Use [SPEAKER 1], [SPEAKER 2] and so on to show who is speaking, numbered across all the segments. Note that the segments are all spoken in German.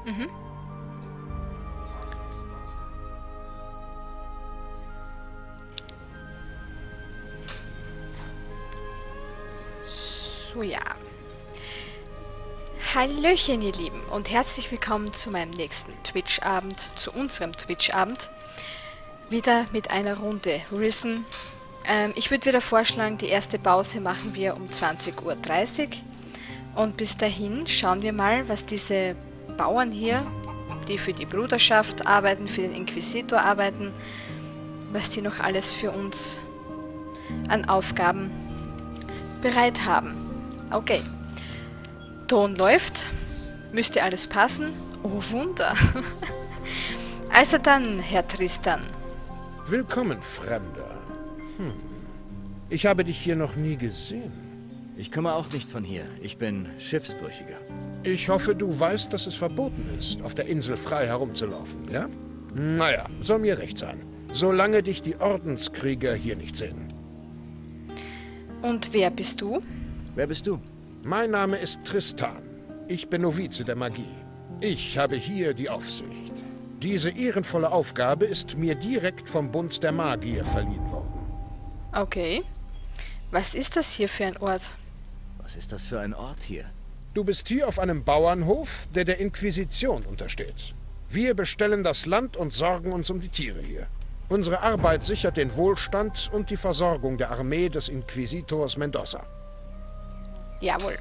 [SPEAKER 1] Mhm. So, ja. Hallöchen, ihr Lieben, und herzlich willkommen zu meinem nächsten Twitch-Abend, zu unserem Twitch-Abend. Wieder mit einer Runde Risen. Ich würde wieder vorschlagen, die erste Pause machen wir um 20:30 Uhr. Und bis dahin schauen wir mal, was diese Bauern hier, die für die Bruderschaft arbeiten, für den Inquisitor arbeiten, was die noch alles für uns an Aufgaben bereit haben. Okay. Ton läuft. Müsste alles passen. Oh Wunder. Also dann, Herr Tristan.
[SPEAKER 2] Willkommen, Fremder. Ich habe dich hier noch nie gesehen.
[SPEAKER 3] Ich komme auch nicht von hier. Ich bin Schiffsbrüchiger.
[SPEAKER 2] Ich hoffe, du weißt, dass es verboten ist, auf der Insel frei herumzulaufen, ja? Naja, soll mir recht sein. Solange dich die Ordenskrieger hier nicht sehen.
[SPEAKER 1] Und wer bist du?
[SPEAKER 3] Wer bist du?
[SPEAKER 2] Mein Name ist Tristan. Ich bin Novize der Magie. Ich habe hier die Aufsicht. Diese ehrenvolle Aufgabe ist mir direkt vom Bund der Magier verliehen worden.
[SPEAKER 1] Okay. Was ist das hier für ein Ort?
[SPEAKER 3] Was ist das für ein Ort hier?
[SPEAKER 2] Du bist hier auf einem Bauernhof, der Inquisition untersteht. Wir bestellen das Land und sorgen uns um die Tiere hier. Unsere Arbeit sichert den Wohlstand und die Versorgung der Armee des Inquisitors Mendoza.
[SPEAKER 1] Jawohl.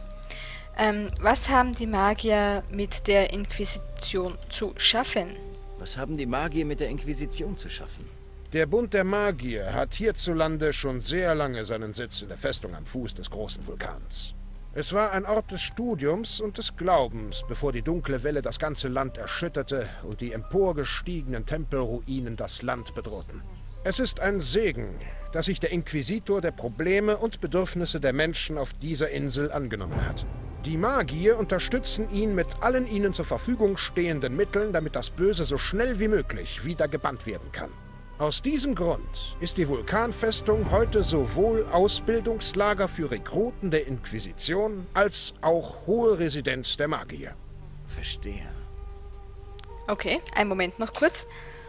[SPEAKER 1] Was haben die Magier mit der Inquisition zu schaffen?
[SPEAKER 3] Was haben die Magier mit der Inquisition zu schaffen?
[SPEAKER 2] Der Bund der Magier hat hierzulande schon sehr lange seinen Sitz in der Festung am Fuß des großen Vulkans. Es war ein Ort des Studiums und des Glaubens, bevor die dunkle Welle das ganze Land erschütterte und die emporgestiegenen Tempelruinen das Land bedrohten. Es ist ein Segen, dass sich der Inquisitor der Probleme und Bedürfnisse der Menschen auf dieser Insel angenommen hat. Die Magier unterstützen ihn mit allen ihnen zur Verfügung stehenden Mitteln, damit das Böse so schnell wie möglich wieder gebannt werden kann. Aus diesem Grund ist die Vulkanfestung heute sowohl Ausbildungslager für Rekruten der Inquisition als auch hohe Residenz der Magier.
[SPEAKER 3] Verstehe.
[SPEAKER 1] Okay, einen Moment noch kurz.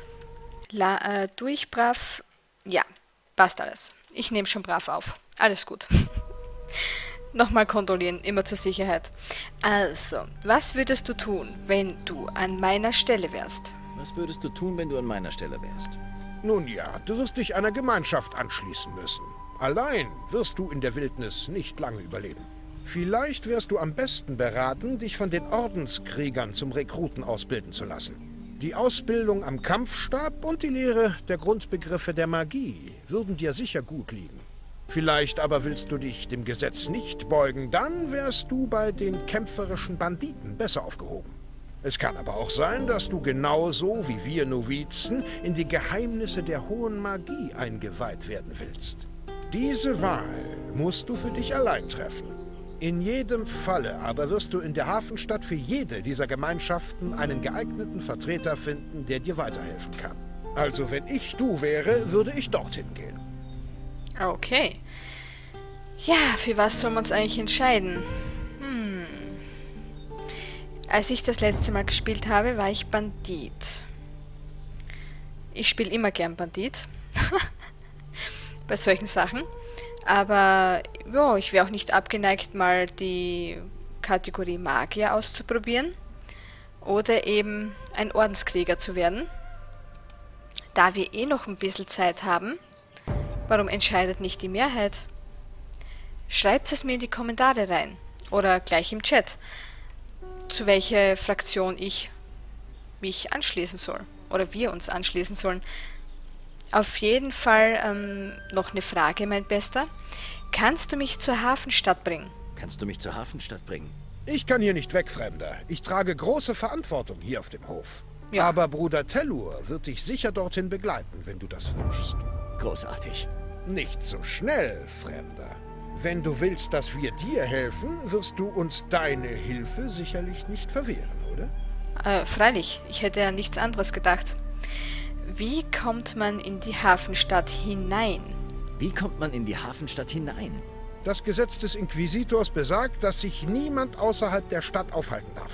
[SPEAKER 1] Durch brav. Ja, passt alles. Ich nehme schon brav auf. Alles gut. Nochmal kontrollieren, immer zur Sicherheit. Also, was würdest du tun, wenn du an meiner Stelle wärst?
[SPEAKER 3] Was würdest du tun, wenn du an meiner Stelle wärst?
[SPEAKER 2] Nun ja, du wirst dich einer Gemeinschaft anschließen müssen. Allein wirst du in der Wildnis nicht lange überleben. Vielleicht wärst du am besten beraten, dich von den Ordenskriegern zum Rekruten ausbilden zu lassen. Die Ausbildung am Kampfstab und die Lehre der Grundbegriffe der Magie würden dir sicher gut liegen. Vielleicht aber willst du dich dem Gesetz nicht beugen, dann wärst du bei den kämpferischen Banditen besser aufgehoben. Es kann aber auch sein, dass du genauso wie wir Novizen in die Geheimnisse der hohen Magie eingeweiht werden willst. Diese Wahl musst du für dich allein treffen. In jedem Falle aber wirst du in der Hafenstadt für jede dieser Gemeinschaften einen geeigneten Vertreter finden, der dir weiterhelfen kann. Also wenn ich du wäre, würde ich dorthin gehen.
[SPEAKER 1] Okay. Ja, für was sollen wir uns eigentlich entscheiden? Als ich das letzte Mal gespielt habe, war ich Bandit. Ich spiele immer gern Bandit. Bei solchen Sachen. Aber ja, ich wäre auch nicht abgeneigt, mal die Kategorie Magier auszuprobieren. Oder eben ein Ordenskrieger zu werden. Da wir eh noch ein bisschen Zeit haben, warum entscheidet nicht die Mehrheit? Schreibt es mir in die Kommentare rein. Oder gleich im Chat, zu welcher Fraktion ich mich anschließen soll. Oder wir uns anschließen sollen. Auf jeden Fall noch eine Frage, mein Bester. Kannst du mich zur Hafenstadt bringen?
[SPEAKER 3] Kannst du mich zur Hafenstadt bringen?
[SPEAKER 2] Ich kann hier nicht weg, Fremder. Ich trage große Verantwortung hier auf dem Hof.
[SPEAKER 1] Ja.
[SPEAKER 2] Aber Bruder Tellur wird dich sicher dorthin begleiten, wenn du das wünschst.
[SPEAKER 3] Großartig.
[SPEAKER 2] Nicht so schnell, Fremder. Wenn du willst, dass wir dir helfen, wirst du uns deine Hilfe sicherlich nicht verwehren, oder?
[SPEAKER 1] Freilich, ich hätte ja nichts anderes gedacht. Wie kommt man in die Hafenstadt hinein?
[SPEAKER 3] Wie kommt man in die Hafenstadt hinein?
[SPEAKER 2] Das Gesetz des Inquisitors besagt, dass sich niemand außerhalb der Stadt aufhalten darf.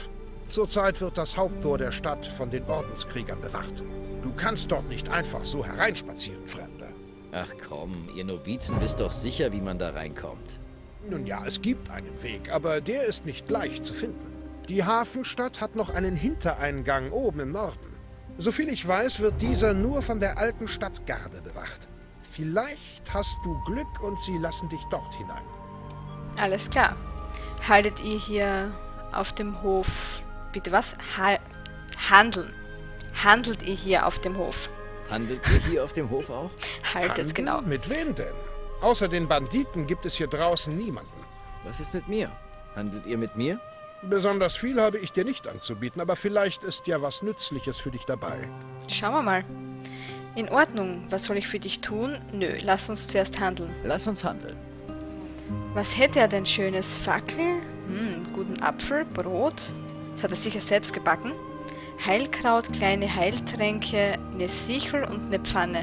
[SPEAKER 2] Zurzeit wird das Haupttor der Stadt von den Ordenskriegern bewacht. Du kannst dort nicht einfach so hereinspazieren, Fremder.
[SPEAKER 3] Ach komm, ihr Novizen wisst doch sicher, wie man da reinkommt.
[SPEAKER 2] Nun ja, es gibt einen Weg, aber der ist nicht leicht zu finden. Die Hafenstadt hat noch einen Hintereingang oben im Norden. Soviel ich weiß, wird dieser nur von der alten Stadtgarde bewacht. Vielleicht hast du Glück und sie lassen dich dort hinein.
[SPEAKER 1] Alles klar. Haltet ihr hier auf dem Hof... Bitte was? Handeln. Handelt ihr hier auf dem Hof?
[SPEAKER 3] Handelt ihr hier auf dem Hof auch?
[SPEAKER 1] Haltet,
[SPEAKER 2] Handel?
[SPEAKER 1] genau.
[SPEAKER 2] Mit wem denn? Außer den Banditen gibt es hier draußen niemanden.
[SPEAKER 3] Was ist mit mir? Handelt ihr mit mir?
[SPEAKER 2] Besonders viel habe ich dir nicht anzubieten, aber vielleicht ist ja was Nützliches für dich dabei.
[SPEAKER 1] Schauen wir mal. In Ordnung. Was soll ich für dich tun? Nö, lass uns zuerst handeln.
[SPEAKER 3] Lass uns handeln.
[SPEAKER 1] Was hätte er denn schönes? Fackel? Guten Apfel, Brot. Das hat er sicher selbst gebacken. Heilkraut, kleine Heiltränke, eine Sichel und eine Pfanne.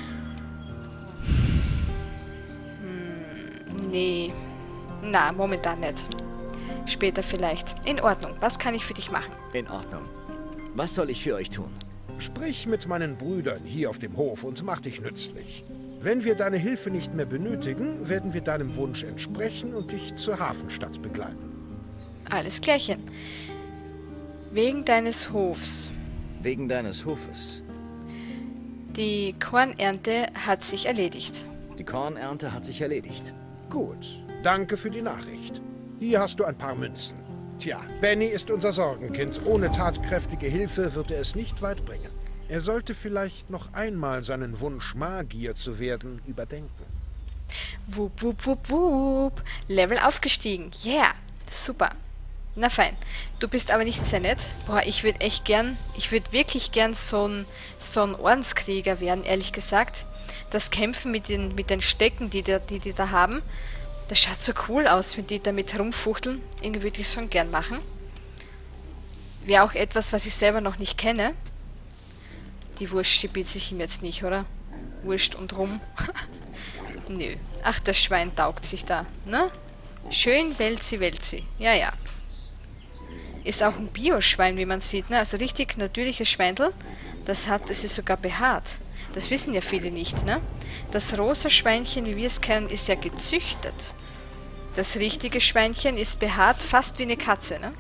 [SPEAKER 1] Nee. Na, momentan nicht. Später vielleicht. In Ordnung. Was kann ich für dich machen?
[SPEAKER 3] In Ordnung. Was soll ich für euch tun?
[SPEAKER 2] Sprich mit meinen Brüdern hier auf dem Hof und mach dich nützlich. Wenn wir deine Hilfe nicht mehr benötigen, werden wir deinem Wunsch entsprechen und dich zur Hafenstadt begleiten.
[SPEAKER 1] Alles klärchen. Wegen deines Hofs.
[SPEAKER 3] Wegen deines Hofes.
[SPEAKER 1] Die Kornernte hat sich erledigt.
[SPEAKER 3] Die Kornernte hat sich erledigt.
[SPEAKER 2] Gut, danke für die Nachricht. Hier hast du ein paar Münzen. Tja, Benny ist unser Sorgenkind. Ohne tatkräftige Hilfe wird er es nicht weit bringen. Er sollte vielleicht noch einmal seinen Wunsch, Magier zu werden, überdenken.
[SPEAKER 1] Wup, wup, wup, wup. Level aufgestiegen. Yeah. Super. Na fein. Du bist aber nicht sehr nett. Boah, ich würde wirklich gern so ein Ordenskrieger werden, ehrlich gesagt. Das Kämpfen mit den Stecken, die da haben, das schaut so cool aus, wenn die damit rumfuchteln. Irgendwie würde ich es schon gern machen. Wäre auch etwas, was ich selber noch nicht kenne. Die Wurst stibiert sich ihm jetzt nicht, oder? Wurst und rum. Nö. Ach, das Schwein taugt sich da, ne? Schön Welzi, Welzi. Ja, ja. Ist auch ein Bio-Schwein, wie man sieht, ne? Also richtig natürliches Schweindel. Das ist sogar behaart. Das wissen ja viele nicht, ne? Das rosa Schweinchen, wie wir es kennen, ist ja gezüchtet. Das richtige Schweinchen ist behaart, fast wie eine Katze, ne?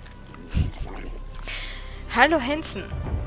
[SPEAKER 1] Hallo Hansen.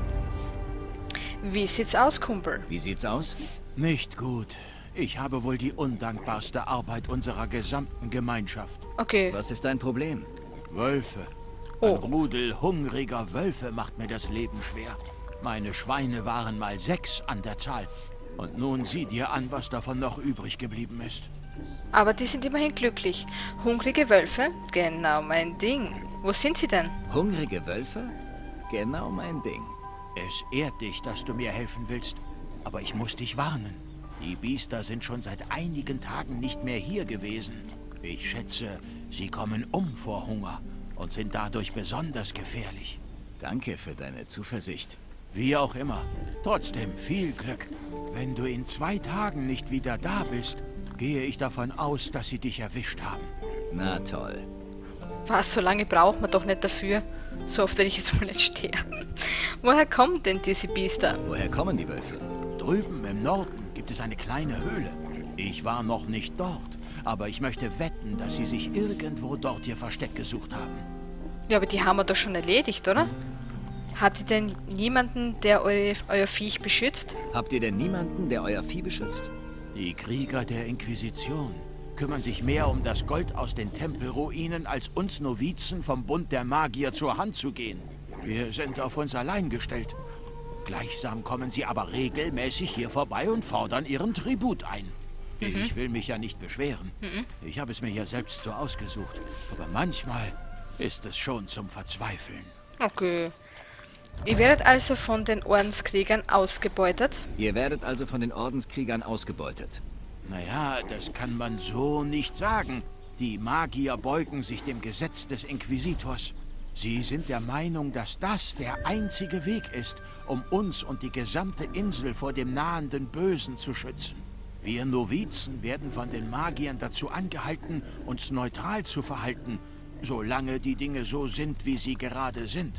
[SPEAKER 1] Wie sieht's aus, Kumpel?
[SPEAKER 3] Wie sieht's aus?
[SPEAKER 4] Nicht gut. Ich habe wohl die undankbarste Arbeit unserer gesamten Gemeinschaft.
[SPEAKER 1] Okay.
[SPEAKER 3] Was ist dein Problem?
[SPEAKER 4] Wölfe. Ein Rudel hungriger Wölfe macht mir das Leben schwer. Meine Schweine waren mal 6 an der Zahl. Und nun sieh dir an, was davon noch übrig geblieben ist.
[SPEAKER 1] Aber die sind immerhin glücklich. Hungrige Wölfe? Genau mein Ding. Wo sind sie denn?
[SPEAKER 3] Hungrige Wölfe? Genau mein Ding.
[SPEAKER 4] Es ehrt dich, dass du mir helfen willst. Aber ich muss dich warnen. Die Biester sind schon seit einigen Tagen nicht mehr hier gewesen. Ich schätze, sie kommen um vor Hunger und sind dadurch besonders gefährlich.
[SPEAKER 3] Danke für deine Zuversicht.
[SPEAKER 4] Wie auch immer. Trotzdem viel Glück. Wenn du in 2 Tagen nicht wieder da bist, gehe ich davon aus, dass sie dich erwischt haben.
[SPEAKER 3] Na toll.
[SPEAKER 1] Was, so lange braucht man doch nicht dafür. So oft werde ich jetzt wohl nicht sterben. Woher kommen denn diese Biester?
[SPEAKER 3] Woher kommen die Wölfe?
[SPEAKER 4] Drüben im Norden gibt es eine kleine Höhle. Ich war noch nicht dort, aber ich möchte wetten, dass sie sich irgendwo dort ihr Versteck gesucht haben.
[SPEAKER 1] Ja, aber die haben wir doch schon erledigt, oder? Habt ihr denn niemanden, der euer Viech beschützt?
[SPEAKER 3] Habt ihr denn niemanden, der euer Vieh beschützt?
[SPEAKER 4] Die Krieger der Inquisition kümmern sich mehr um das Gold aus den Tempelruinen, als uns Novizen vom Bund der Magier zur Hand zu gehen. Wir sind auf uns allein gestellt. Gleichsam kommen sie aber regelmäßig hier vorbei und fordern ihren Tribut ein. Ich will mich ja nicht beschweren. Ich habe es mir ja selbst so ausgesucht. Aber manchmal ist es schon zum Verzweifeln.
[SPEAKER 1] Okay. Ihr werdet also von den Ordenskriegern ausgebeutet?
[SPEAKER 3] Ihr werdet also von den Ordenskriegern ausgebeutet.
[SPEAKER 4] Naja, das kann man so nicht sagen. Die Magier beugen sich dem Gesetz des Inquisitors. Sie sind der Meinung, dass das der einzige Weg ist, um uns und die gesamte Insel vor dem nahenden Bösen zu schützen. Wir Novizen werden von den Magiern dazu angehalten, uns neutral zu verhalten, solange die Dinge so sind, wie sie gerade sind.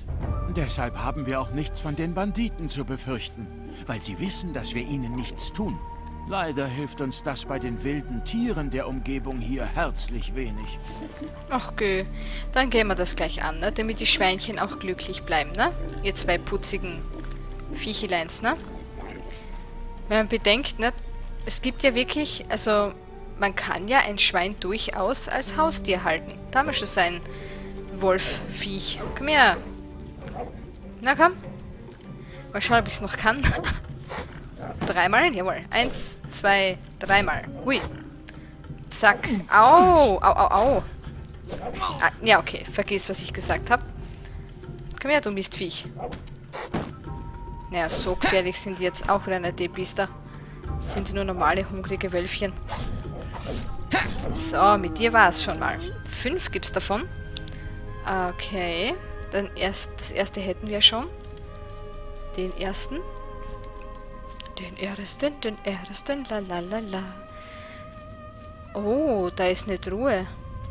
[SPEAKER 4] Deshalb haben wir auch nichts von den Banditen zu befürchten, weil sie wissen, dass wir ihnen nichts tun. Leider hilft uns das bei den wilden Tieren der Umgebung hier herzlich wenig.
[SPEAKER 1] Ach geh, dann gehen wir das gleich an, ne? Damit die Schweinchen auch glücklich bleiben, ne? Ihr zwei putzigen Viecheleins, ne? Wenn man bedenkt, ne? Es gibt ja wirklich, also man kann ja ein Schwein durchaus als Haustier halten. Da haben wir schon sein Wolfviech. Komm her. Na komm. Mal schauen, ob ich es noch kann. Dreimal? Jawohl. 1, 2, 3 Mal. Hui. Zack. Au. Au, au, au. Ah, ja, okay. Vergiss, was ich gesagt habe. Komm her, du Mistviech. Naja, so gefährlich sind die jetzt auch wieder nicht, die Biester. Das sind nur normale, hungrige Wölfchen. So, mit dir war es schon mal. 5 gibt's davon. Okay. Dann das erste hätten wir schon. Den ersten. Den ersten, la la la la. Oh, da ist eine Truhe.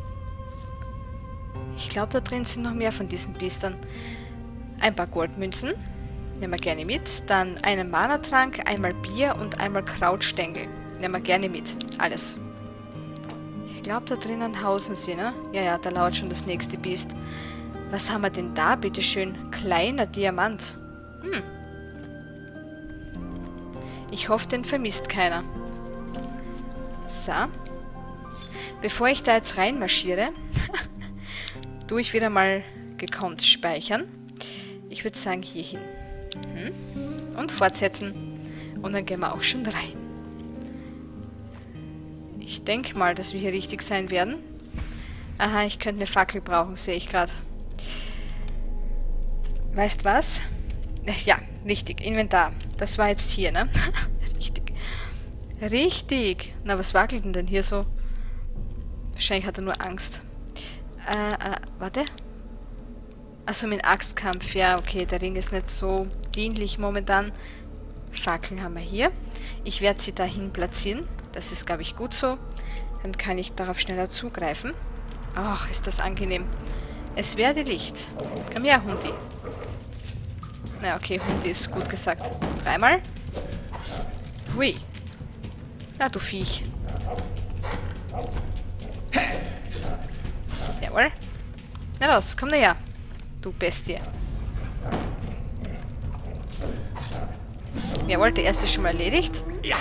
[SPEAKER 1] Ich glaube, da drin sind noch mehr von diesen Biestern. Ein paar Goldmünzen. Nehmen wir gerne mit. Dann einen Mana-Trank, einmal Bier und einmal Krautstängel. Nehmen wir gerne mit. Alles. Ich glaube, da drinnen hausen sie, ne? Ja, ja, da lauert schon das nächste Biest. Was haben wir denn da, bitteschön? Kleiner Diamant. Ich hoffe, den vermisst keiner. So. Bevor ich da jetzt reinmarschiere, tue ich wieder mal gekonnt speichern. Ich würde sagen, hier hin. Und fortsetzen. Und dann gehen wir auch schon rein. Ich denke mal, dass wir hier richtig sein werden. Aha, ich könnte eine Fackel brauchen, sehe ich gerade. Weißt was? Ja, richtig. Inventar. Das war jetzt hier, ne? Richtig. Richtig. Na, was wackelt denn hier so? Wahrscheinlich hat er nur Angst. Warte. Achso, mit Axtkampf. Ja, okay, der Ring ist nicht so dienlich momentan. Fackeln haben wir hier. Ich werde sie dahin platzieren. Das ist, glaube ich, gut so. Dann kann ich darauf schneller zugreifen. Ach, ist das angenehm. Es werde Licht. Komm her, Hundi. Na, okay, Hundi ist gut gesagt. 3 Mal. Hui. Na, du Viech. Jawohl. Na los, komm her. Du Bestie. Jawohl, der erste ist schon mal erledigt.
[SPEAKER 4] Ja.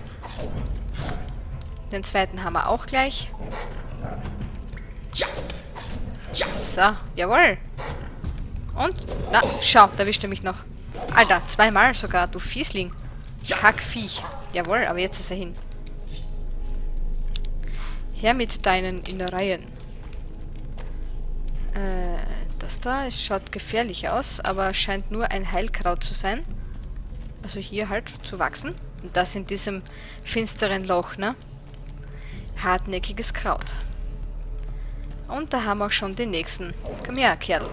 [SPEAKER 1] Den zweiten haben wir auch gleich. So, jawohl. Und? Na, schau, da erwischt er mich noch. Alter, 2 Mal sogar, du Fiesling. Kackviech. Jawohl, aber jetzt ist er hin. Her mit deinen Innereien. Das da, es schaut gefährlich aus, aber scheint nur ein Heilkraut zu sein. Also hier halt zu wachsen. Und das in diesem finsteren Loch, ne? Hartnäckiges Kraut. Und da haben wir auch schon den nächsten. Komm her, Kerl.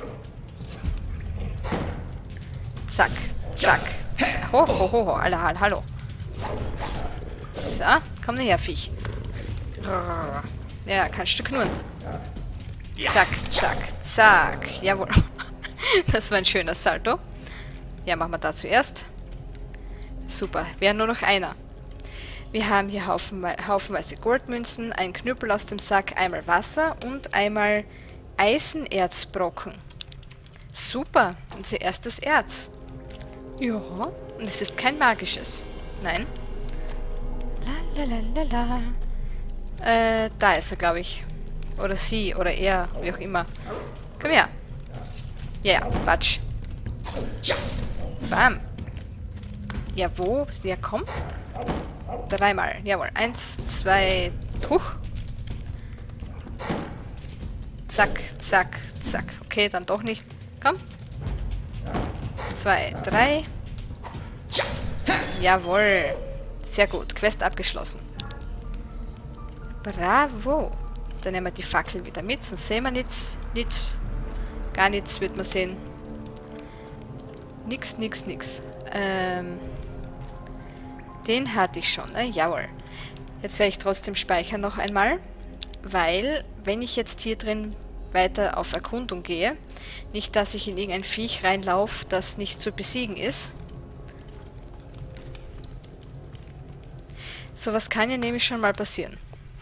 [SPEAKER 1] Zack, zack. Ho, ho, ho, ho. Hallo. So, komm her, Viech. Ja, kannst du knurren. Zack, zack, zack. Jawohl. Das war ein schöner Salto. Ja, machen wir da zuerst. Super, wäre nur noch einer. Wir haben hier haufenweise Goldmünzen, einen Knüppel aus dem Sack, einmal Wasser und einmal Eisenerzbrocken. Super, unser erstes Erz. Ja, und es ist kein magisches. Nein. La la la la la. Da ist er, glaube ich. Oder sie, oder er, wie auch immer. Komm her. Ja, yeah, Batsch. Bam. Ja, wo? Ja, komm. 3 Mal. Jawohl. 1, 2, Tuch. Zack, zack, zack. Okay, dann doch nicht. Komm. 2, 3. Jawohl. Sehr gut. Quest abgeschlossen. Bravo. Dann nehmen wir die Fackel wieder mit, sonst sehen wir nichts. Gar nichts wird man sehen. Nix. Den hatte ich schon, ne? Jawohl. Jetzt werde ich trotzdem speichern noch einmal, weil, wenn ich jetzt hier drin weiter auf Erkundung gehe. Nicht, dass ich in irgendein Viech reinlaufe, das nicht zu besiegen ist. Sowas kann ja nämlich schon mal passieren.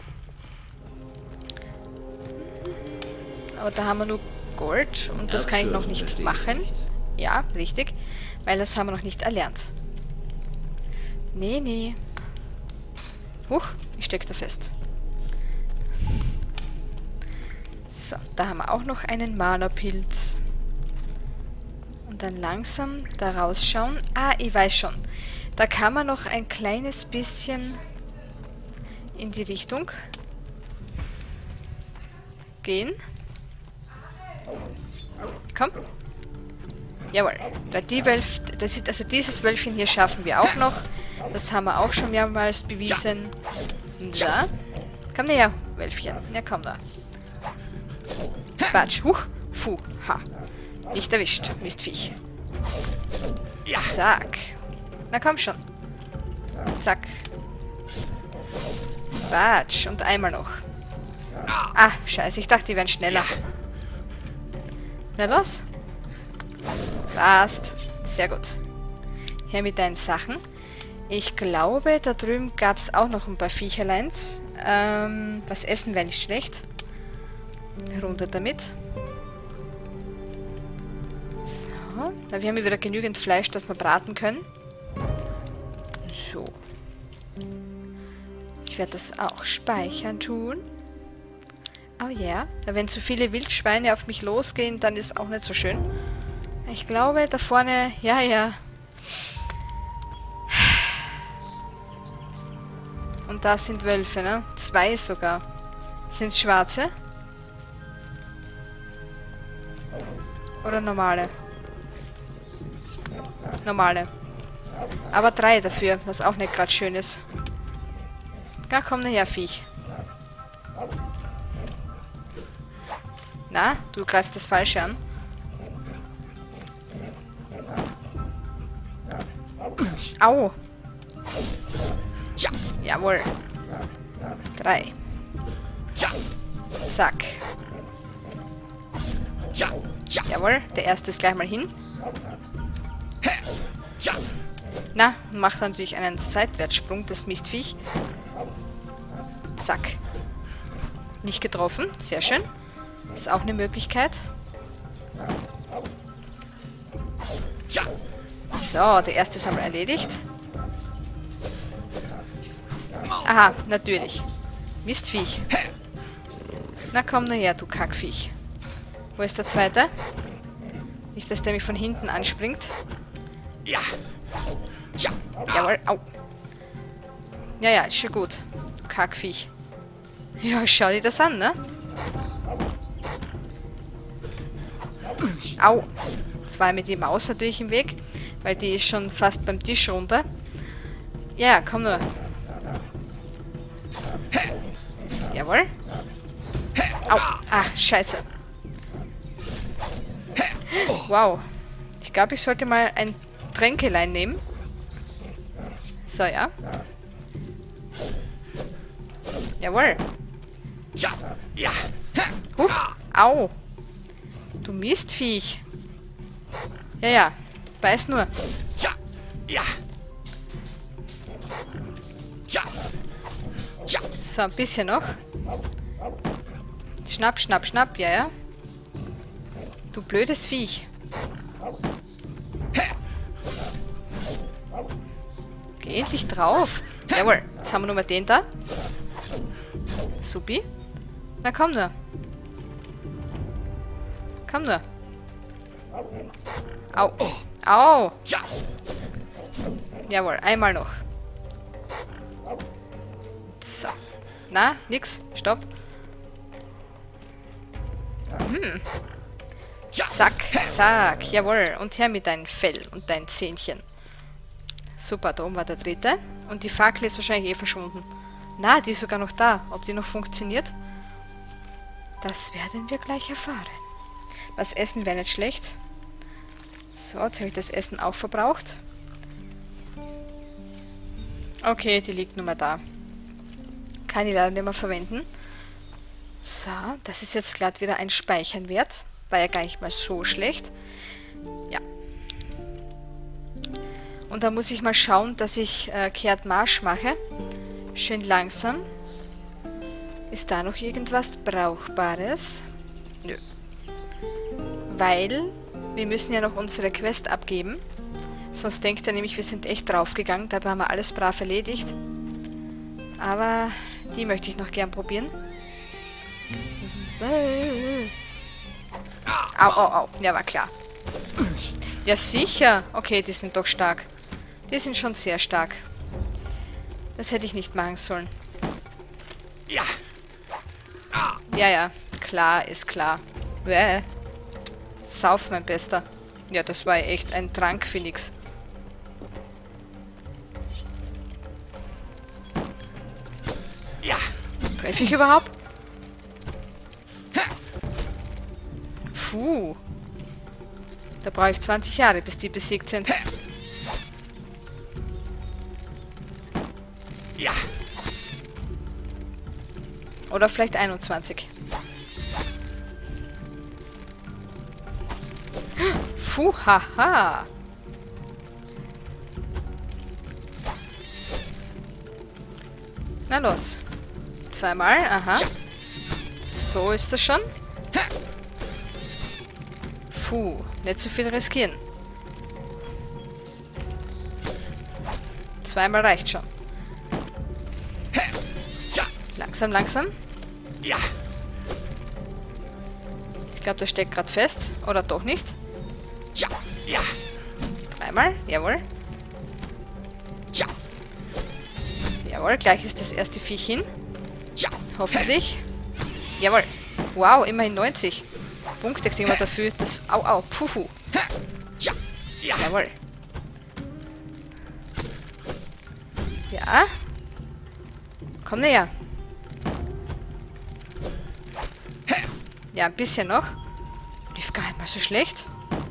[SPEAKER 1] Aber da haben wir nur Gold und das kann ich noch nicht machen. Ja, richtig. Weil das haben wir noch nicht erlernt. Nee, nee. Huch, ich stecke da fest. So, da haben wir auch noch einen Mana-Pilz. Und dann langsam da rausschauen. Ah, ich weiß schon. Da kann man noch ein kleines bisschen in die Richtung gehen. Komm. Jawohl. Also dieses Wölfchen hier schaffen wir auch noch. Das haben wir auch schon mehrmals bewiesen. Da. Komm näher, Wölfchen. Ja, komm da. Batsch. Huch. Puh. Ha. Nicht erwischt. Mistviech. Zack. Na komm schon. Zack. Batsch. Und einmal noch. Ah, scheiße. Ich dachte, die wären schneller. Na los. Passt. Sehr gut. Her mit deinen Sachen. Ich glaube, da drüben gab es auch noch ein paar Viecherleins. Was essen wäre nicht schlecht. Runter damit. So. Na, wir haben hier wieder genügend Fleisch, das wir braten können. So. Ich werde das auch speichern tun. Oh ja. Yeah. Wenn zu viele Wildschweine auf mich losgehen, dann ist auch nicht so schön. Ich glaube, da vorne... Ja, ja. Und da sind Wölfe, ne? 2 sogar. Sind es schwarze? Oder normale? Normale. Aber 3 dafür, was auch nicht gerade schön ist. Ja, komm her, Viech. Na, du greifst das Falsche an. Au! Jawohl. 3. Zack. Jawohl, der erste ist gleich mal hin. Na, macht natürlich einen Seitwärtssprung, das Mistviech. Zack. Nicht getroffen, sehr schön. Ist auch eine Möglichkeit. So, der erste ist einmal erledigt. Aha, natürlich. Mistviech. Na komm nur her, du Kackviech. Wo ist der zweite? Nicht, dass der mich von hinten anspringt. Jawohl, au. Ja, ja, ist schon gut. Du Kackviech. Ja, schau dir das an, ne? Au. Jetzt war mit die Maus natürlich im Weg, weil die ist schon fast beim Tisch runter. Ja, komm nur. Jawohl. Au. Ah, scheiße. Wow. Ich glaube, ich sollte mal ein Tränkelein nehmen. So, ja. Jawohl. Huch. Au. Du Mistviech. Ja, ja. Beiß nur. So, ein bisschen noch. Schnapp, schnapp, schnapp. Ja, ja. Du blödes Viech. Geh endlich drauf. Jawohl. Jetzt haben wir nochmal den da. Supi. Na komm nur. Komm nur. Au. Au. Jawohl, einmal noch. So. Na, nix. Stopp. Zack, zack. Jawohl. Und her mit deinem Fell und deinen Zähnchen. Super, da oben war der dritte. Und die Fackel ist wahrscheinlich eh verschwunden. Na, die ist sogar noch da. Ob die noch funktioniert? Das werden wir gleich erfahren. Was essen wäre nicht schlecht. So, jetzt habe ich das Essen auch verbraucht. Okay, die liegt nur mal da. Kann ich leider nicht mehr verwenden. So, das ist jetzt glatt wieder ein Speichern wert. War ja gar nicht mal so schlecht. Ja. Und da muss ich mal schauen, dass ich kehrt Marsch mache. Schön langsam. Ist da noch irgendwas Brauchbares? Nö. Weil wir müssen ja noch unsere Quest abgeben. Sonst denkt er nämlich, wir sind echt draufgegangen. Dabei haben wir alles brav erledigt. Aber die möchte ich noch gern probieren. Au, au, au. Ja, war klar. Ja, sicher. Okay, die sind doch stark. Die sind schon sehr stark. Das hätte ich nicht machen sollen.
[SPEAKER 4] Ja.
[SPEAKER 1] Ja, ja. Klar, ist klar. Sauf, mein Bester. Ja, das war echt ein Trank für nix.
[SPEAKER 4] Ja.
[SPEAKER 1] Treffe ich überhaupt? Puh. Da brauche ich 20 Jahre, bis die besiegt sind.
[SPEAKER 4] Ja.
[SPEAKER 1] Oder vielleicht 21. Puh, haha. Na los. Zweimal, aha. So ist das schon. Puh, nicht zu viel riskieren. Zweimal reicht schon. Langsam, langsam.
[SPEAKER 4] Ja.
[SPEAKER 1] Ich glaube, das steckt gerade fest. Oder doch nicht.
[SPEAKER 4] Ja. Ja.
[SPEAKER 1] Dreimal, jawohl.
[SPEAKER 4] Ja.
[SPEAKER 1] Jawohl, gleich ist das erste Viech hin.
[SPEAKER 4] Ja.
[SPEAKER 1] Hoffentlich. Jawohl. Wow, immerhin 90. Punkte kriegen wir dafür. Das. Au, au. Puhu.
[SPEAKER 4] Ja. Ja.
[SPEAKER 1] Jawohl. Ja. Komm näher. Ja, ein bisschen noch. Lief gar nicht mal so schlecht.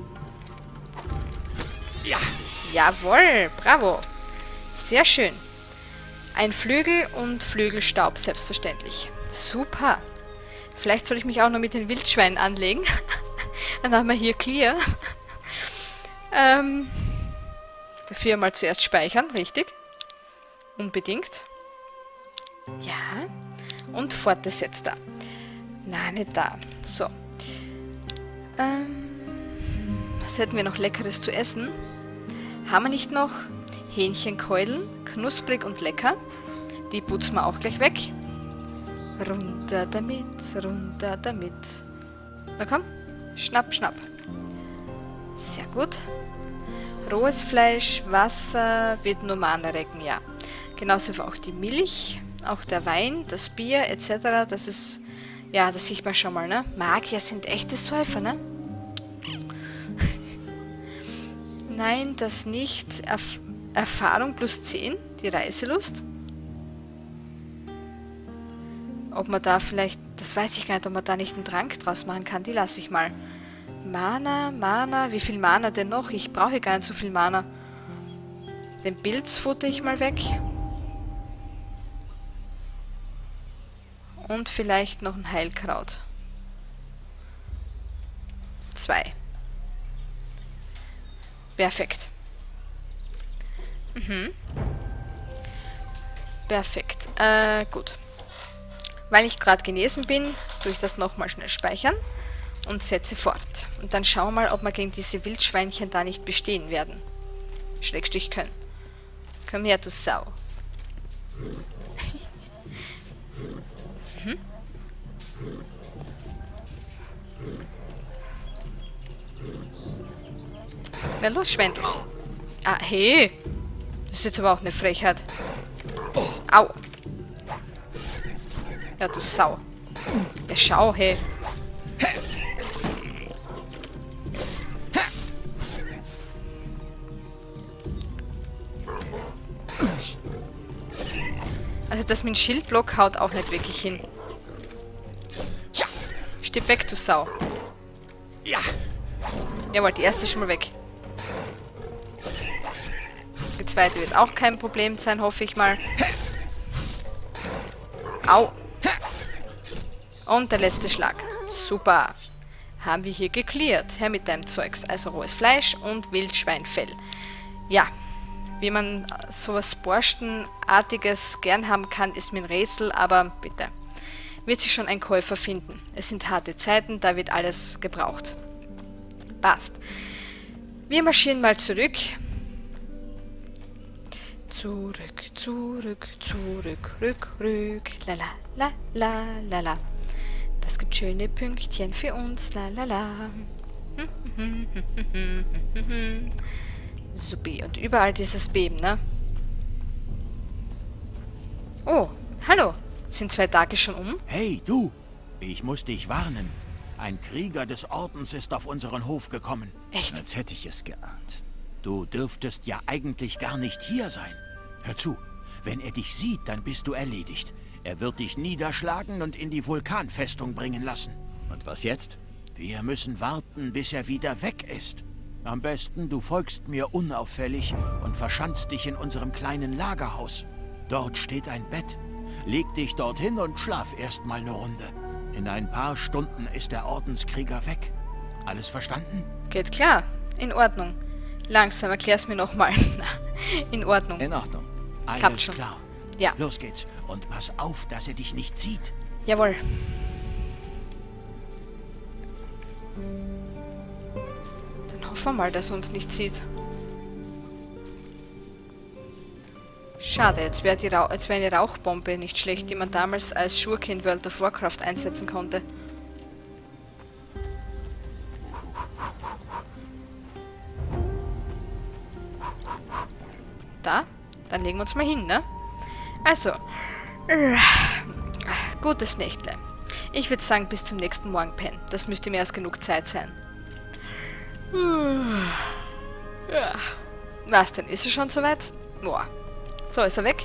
[SPEAKER 4] Ja.
[SPEAKER 1] Jawohl. Bravo. Sehr schön. Ein Flügel und Flügelstaub, selbstverständlich. Super. Vielleicht soll ich mich auch noch mit den Wildschweinen anlegen. Dann haben wir hier clear. Dafür mal zuerst speichern, richtig. Unbedingt. Ja. Und fortgesetzt da. Nein, nicht da. So. Was hätten wir noch Leckeres zu essen? Haben wir nicht noch Hähnchenkeulen? Knusprig und lecker. Die putzen wir auch gleich weg. Runter damit, runter damit. Na komm. Schnapp, schnapp. Sehr gut. Rohes Fleisch, Wasser wird nur Mana recken, ja. Genauso wie auch die Milch, auch der Wein, das Bier etc. Das ist, ja, das sieht man schon mal, ne? Magier sind echte Säufer, ne? Nein, das nicht. Erfahrung plus 10, die Reiselust. Ob man da vielleicht, das weiß ich gar nicht, ob man da nicht einen Trank draus machen kann. Die lasse ich mal. Mana, Mana, wie viel Mana denn noch? Ich brauche gar nicht so viel Mana. Den Pilz futter ich mal weg. Und vielleicht noch ein Heilkraut. 2. Perfekt. Perfekt. Gut. Weil ich gerade genesen bin, tue ich das nochmal schnell speichern und setze fort. Und dann schauen wir mal, ob wir gegen diese Wildschweinchen da nicht bestehen werden. Schrägstrich können. Komm her, du Sau. Na los, Schwendel. Ah, hey. Das ist jetzt aber auch eine Frechheit. Au. Ja, du Sau. Ja, schau, hey. Also das mit dem Schildblock haut auch nicht wirklich hin. Steh weg, du Sau.
[SPEAKER 4] Ja.
[SPEAKER 1] Jawohl, die erste ist schon mal weg. Die zweite wird auch kein Problem sein, hoffe ich mal. Au. Und der letzte Schlag. Super. Haben wir hier geklärt. Her mit deinem Zeugs. Also rohes Fleisch und Wildschweinfell. Ja. Wie man sowas Borstenartiges gern haben kann, ist mir ein Rätsel, aber bitte. Wird sich schon ein Käufer finden. Es sind harte Zeiten, da wird alles gebraucht. Passt. Wir marschieren mal zurück. Zurück, zurück, zurück, rück. La la la la la la. Das gibt schöne Pünktchen für uns. La la la. Supi. Und überall dieses Beben, ne? Oh, hallo. Sind 2 Tage schon um?
[SPEAKER 4] Hey, du! Ich muss dich warnen. Ein Krieger des Ordens ist auf unseren Hof gekommen.
[SPEAKER 1] Echt?
[SPEAKER 3] Als hätte ich es geahnt.
[SPEAKER 4] Du dürftest ja eigentlich gar nicht hier sein. Hör zu, wenn er dich sieht, dann bist du erledigt. Er wird dich niederschlagen und in die Vulkanfestung bringen lassen.
[SPEAKER 3] Und was jetzt?
[SPEAKER 4] Wir müssen warten, bis er wieder weg ist. Am besten, du folgst mir unauffällig und verschanzt dich in unserem kleinen Lagerhaus. Dort steht ein Bett. Leg dich dorthin und schlaf erst mal eine Runde. In ein paar Stunden ist der Ordenskrieger weg. Alles verstanden?
[SPEAKER 1] Geht klar. In Ordnung. Langsam, erklär's mir nochmal. In Ordnung.
[SPEAKER 3] In Ordnung.
[SPEAKER 1] Klappt
[SPEAKER 4] Alles
[SPEAKER 1] schon.
[SPEAKER 4] klar.
[SPEAKER 1] Ja.
[SPEAKER 4] Los geht's. Und pass auf, dass er dich nicht sieht.
[SPEAKER 1] Jawohl. Dann hoffen wir mal, dass er uns nicht sieht. Schade, jetzt wäre eine Rauchbombe nicht schlecht, die man damals als Schurke in World of Warcraft einsetzen konnte. Da, dann legen wir uns mal hin, ne? Also, gutes Nächtle. Ich würde sagen, bis zum nächsten Morgen pennen. Das müsste mehr als genug Zeit sein. Was denn? Ist es schon soweit? Boah. So, ist er weg?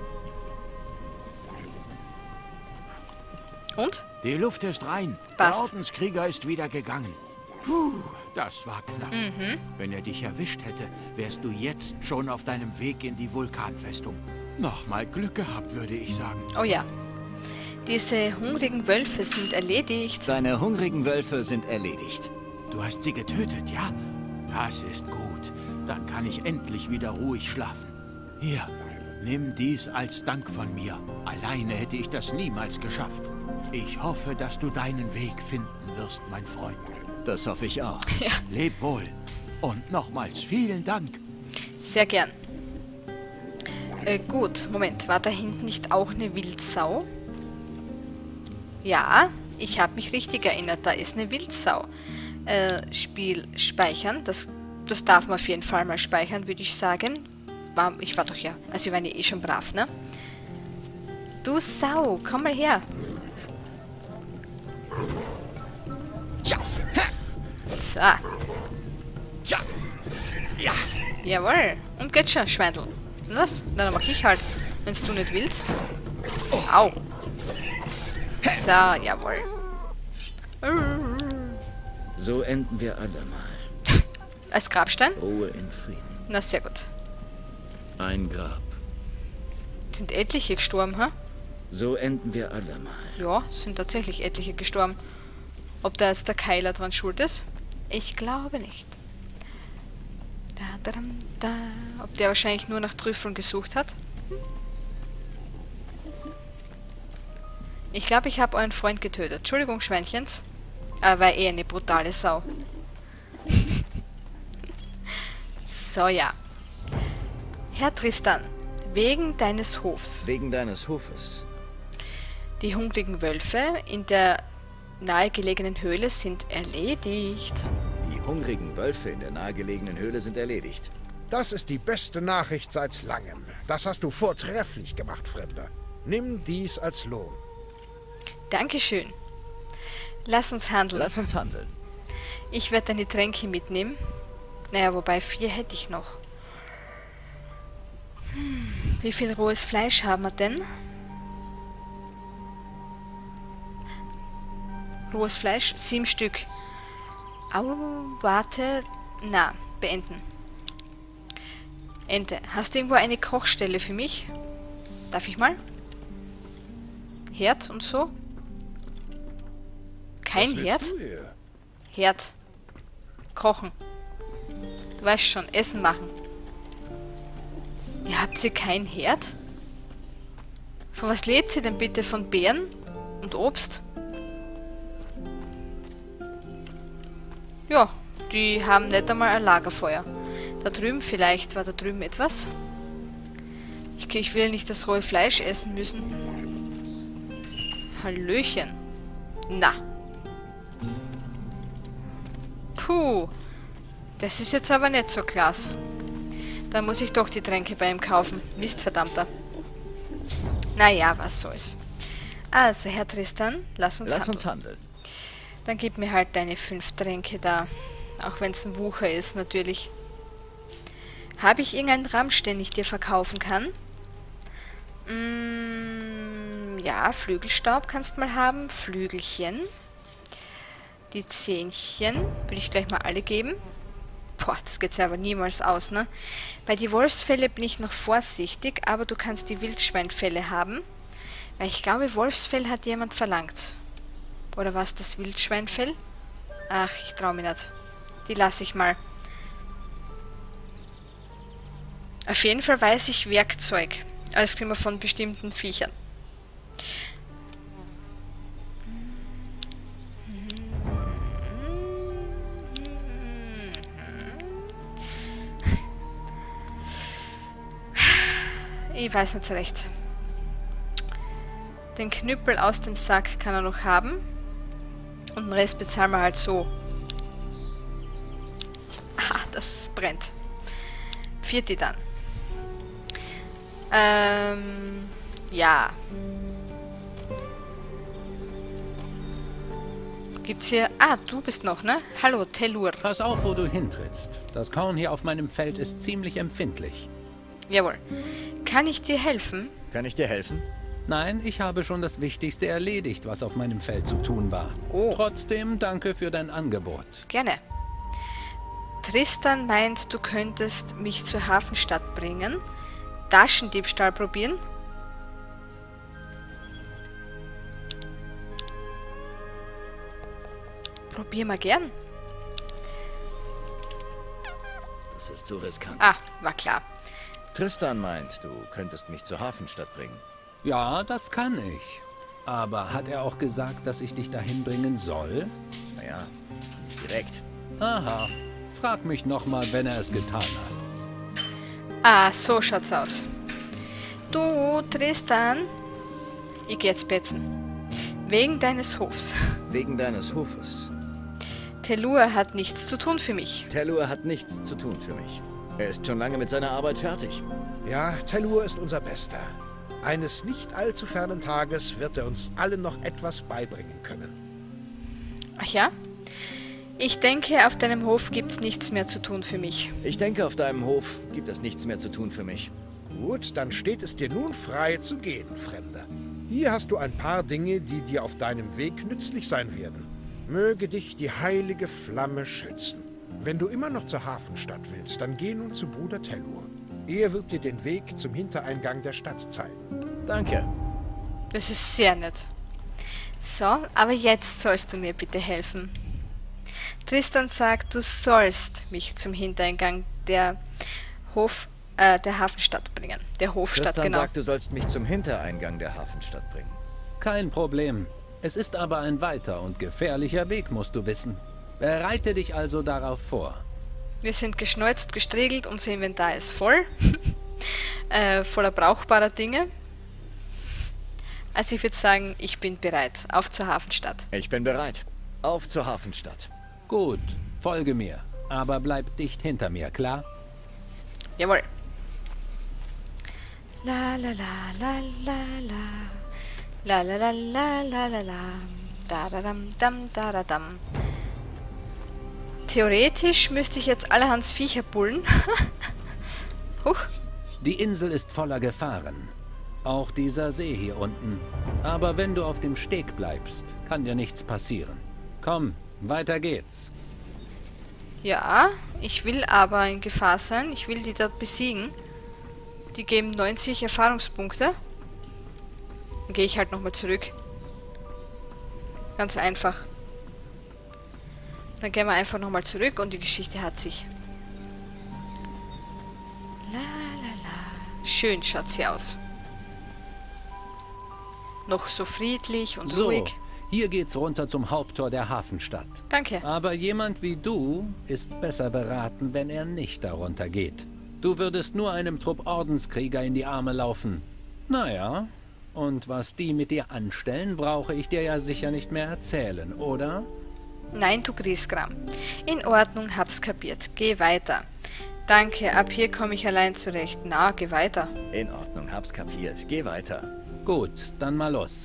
[SPEAKER 1] Und?
[SPEAKER 4] Die Luft ist rein.
[SPEAKER 1] Passt.
[SPEAKER 4] Der Ordenskrieger ist wieder gegangen. Puh, das war knapp. Wenn er dich erwischt hätte, wärst du jetzt schon auf deinem Weg in die Vulkanfestung. Nochmal Glück gehabt, würde ich sagen.
[SPEAKER 1] Oh ja. Diese hungrigen Wölfe sind erledigt.
[SPEAKER 3] Deine hungrigen Wölfe sind erledigt.
[SPEAKER 4] Du hast sie getötet, ja? Das ist gut. Dann kann ich endlich wieder ruhig schlafen. Hier, nimm dies als Dank von mir. Alleine hätte ich das niemals geschafft. Ich hoffe, dass du deinen Weg finden wirst, mein Freund.
[SPEAKER 3] Das hoffe ich auch.
[SPEAKER 1] Ja,
[SPEAKER 4] Leb wohl. Und nochmals vielen Dank.
[SPEAKER 1] sehr gern. Gut, Moment. War da hinten nicht auch eine Wildsau? Ja, ich habe mich richtig erinnert. Da ist eine Wildsau. Spiel speichern. Das darf man auf jeden Fall mal speichern, würde ich sagen. Ich war doch ja. Also wir waren ja eh schon brav, ne? Du Sau, komm mal her. So.
[SPEAKER 4] Ja.
[SPEAKER 1] Jawohl. Und geht schon, Schweindel. Was? Na, dann mach ich halt. Wenn's du nicht willst. Au. So, jawohl.
[SPEAKER 3] So enden wir alle mal.
[SPEAKER 1] Als Grabstein?
[SPEAKER 3] Ruhe in Frieden.
[SPEAKER 1] Na, sehr gut.
[SPEAKER 3] Ein Grab.
[SPEAKER 1] Sind etliche gestorben, ha?
[SPEAKER 3] So enden wir alle mal.
[SPEAKER 1] Ja, sind tatsächlich etliche gestorben. Ob da jetzt der Keiler dran schuld ist? Ich glaube nicht. Da. Ob der wahrscheinlich nur nach Trüffeln gesucht hat? Ich glaube, ich habe euren Freund getötet. Entschuldigung, Schweinchens. Aber war eh eine brutale Sau. So, ja. Herr Tristan, wegen deines Hofs.
[SPEAKER 3] Wegen deines Hofes.
[SPEAKER 1] Die hungrigen Wölfe in der nahegelegenen Höhle sind erledigt.
[SPEAKER 3] Die hungrigen Wölfe in der nahegelegenen Höhle sind erledigt.
[SPEAKER 2] Das ist die beste Nachricht seit langem. Das hast du vortrefflich gemacht, Fremder. Nimm dies als Lohn.
[SPEAKER 1] Dankeschön. Lass uns handeln.
[SPEAKER 3] Lass uns handeln.
[SPEAKER 1] Ich werde deine Tränke mitnehmen. Naja, wobei 4 hätte ich noch. Wie viel rohes Fleisch haben wir denn? Rohes Fleisch? 7 Stück. Au, warte. Na, beenden. Ente. Hast du irgendwo eine Kochstelle für mich? Darf ich mal? Herd und so? Kein
[SPEAKER 2] Was willst
[SPEAKER 1] Herd?
[SPEAKER 2] du hier?
[SPEAKER 1] Herd. Kochen. Du weißt schon, Essen machen. Ihr habt hier keinen Herd? Von was lebt ihr denn bitte? Von Beeren und Obst? Ja, die haben nicht einmal ein Lagerfeuer. Da drüben vielleicht. War da drüben etwas? Ich will nicht das rohe Fleisch essen müssen. Hallöchen. Na. Puh. Das ist jetzt aber nicht so klasse. Da muss ich doch die Tränke bei ihm kaufen. Mist, verdammter. Naja, was soll's. Also, Herr Tristan, lass uns
[SPEAKER 3] handeln.
[SPEAKER 1] Dann gib mir halt deine 5 Tränke da. Auch wenn es ein Wucher ist, natürlich. Habe ich irgendeinen Ramsch, den ich dir verkaufen kann? Ja, Flügelstaub kannst mal haben. Flügelchen. Die Zähnchen. Will ich gleich mal alle geben. Boah, das geht ja aber niemals aus, ne? Bei die Wolfsfelle bin ich noch vorsichtig, aber du kannst die Wildschweinfelle haben. Weil ich glaube, Wolfsfell hat jemand verlangt. Oder was, das Wildschweinfell? Ach, ich traue mich nicht. Die lasse ich mal. Auf jeden Fall weiß ich Werkzeug. Alles kriegen wir von bestimmten Viechern. Ich weiß nicht so recht. Den Knüppel aus dem Sack kann er noch haben. Und den Rest bezahlen wir halt so. Aha, das brennt. Vierte dann. Ja. Gibt's hier... Ah, du bist noch, ne? Hallo, Tellur.
[SPEAKER 5] Pass auf, wo du hintrittst. Das Korn hier auf meinem Feld ist ziemlich empfindlich.
[SPEAKER 1] Jawohl. Kann ich dir helfen?
[SPEAKER 3] Kann ich dir helfen?
[SPEAKER 5] Nein, ich habe schon das Wichtigste erledigt, was auf meinem Feld zu tun war.
[SPEAKER 1] Oh.
[SPEAKER 5] Trotzdem, danke für dein Angebot.
[SPEAKER 1] Gerne. Tristan meint, du könntest mich zur Hafenstadt bringen. Taschendiebstahl probieren. Probier mal gern.
[SPEAKER 3] Das ist zu riskant.
[SPEAKER 1] Ah, war klar.
[SPEAKER 3] Tristan meint, du könntest mich zur Hafenstadt bringen.
[SPEAKER 5] Ja, das kann ich. Aber hat er auch gesagt, dass ich dich dahin bringen soll?
[SPEAKER 3] Naja, nicht direkt.
[SPEAKER 5] Aha. Frag mich nochmal, wenn er es getan hat.
[SPEAKER 1] Ah, so schaut's aus. Du, Tristan. Ich geh jetzt betzen. Wegen deines Hofs.
[SPEAKER 3] Wegen deines Hofes.
[SPEAKER 1] Tellur hat nichts zu tun für mich.
[SPEAKER 3] Tellur hat nichts zu tun für mich. Er ist schon lange mit seiner Arbeit fertig.
[SPEAKER 2] Ja, Tellur ist unser Bester. Eines nicht allzu fernen Tages wird er uns allen noch etwas beibringen können.
[SPEAKER 1] Ach ja? Ich denke, auf deinem Hof gibt's nichts mehr zu tun für mich.
[SPEAKER 3] Ich denke, auf deinem Hof gibt es nichts mehr zu tun für mich.
[SPEAKER 2] Gut, dann steht es dir nun frei zu gehen, Fremder. Hier hast du ein paar Dinge, die dir auf deinem Weg nützlich sein werden. Möge dich die heilige Flamme schützen. Wenn du immer noch zur Hafenstadt willst, dann geh nun zu Bruder Tellur. Er wird dir den Weg zum Hintereingang der Stadt zeigen.
[SPEAKER 3] Danke.
[SPEAKER 1] Das ist sehr nett. So, aber jetzt sollst du mir bitte helfen. Tristan sagt, du sollst mich zum Hintereingang der Hafenstadt bringen. Der Hofstadt,
[SPEAKER 3] Tristan
[SPEAKER 1] genau.
[SPEAKER 3] sagt, du sollst mich zum Hintereingang der Hafenstadt bringen.
[SPEAKER 5] Kein Problem. Es ist aber ein weiter und gefährlicher Weg, musst du wissen. Bereite dich also darauf vor.
[SPEAKER 1] Wir sind geschneuzt, gestriegelt, unser Inventar ist voll. Voller brauchbarer Dinge. Also ich würde sagen, ich bin bereit. Auf zur Hafenstadt.
[SPEAKER 3] Ich bin bereit. Auf zur Hafenstadt.
[SPEAKER 5] Gut, folge mir. Aber bleib dicht hinter mir, klar?
[SPEAKER 1] Jawohl. La la la la la la. La la la la la la la. Da da dam dam da da dam. Theoretisch müsste ich jetzt allerhands Viecher bullen. Huch.
[SPEAKER 5] Die Insel ist voller Gefahren. Auch dieser See hier unten. Aber wenn du auf dem Steg bleibst, kann dir nichts passieren. Komm, weiter geht's.
[SPEAKER 1] Ja, ich will aber in Gefahr sein. Ich will die da besiegen. Die geben 90 Erfahrungspunkte. Dann gehe ich halt nochmal zurück. Ganz einfach. Dann gehen wir einfach nochmal zurück und die Geschichte hat sich. La la la. Schön schaut's hier aus. Noch so friedlich und
[SPEAKER 5] So,
[SPEAKER 1] ruhig.
[SPEAKER 5] hier geht's runter zum Haupttor der Hafenstadt.
[SPEAKER 1] Danke.
[SPEAKER 5] Aber jemand wie du ist besser beraten, wenn er nicht darunter geht. Du würdest nur einem Trupp Ordenskrieger in die Arme laufen. Naja, und was die mit dir anstellen, brauche ich dir ja sicher nicht mehr erzählen, oder?
[SPEAKER 1] Nein, du Griesgram. In Ordnung, hab's kapiert. Geh weiter. Danke, ab hier komme ich allein zurecht. Na, geh weiter.
[SPEAKER 3] In Ordnung, hab's kapiert. Geh weiter.
[SPEAKER 5] Gut, dann mal los.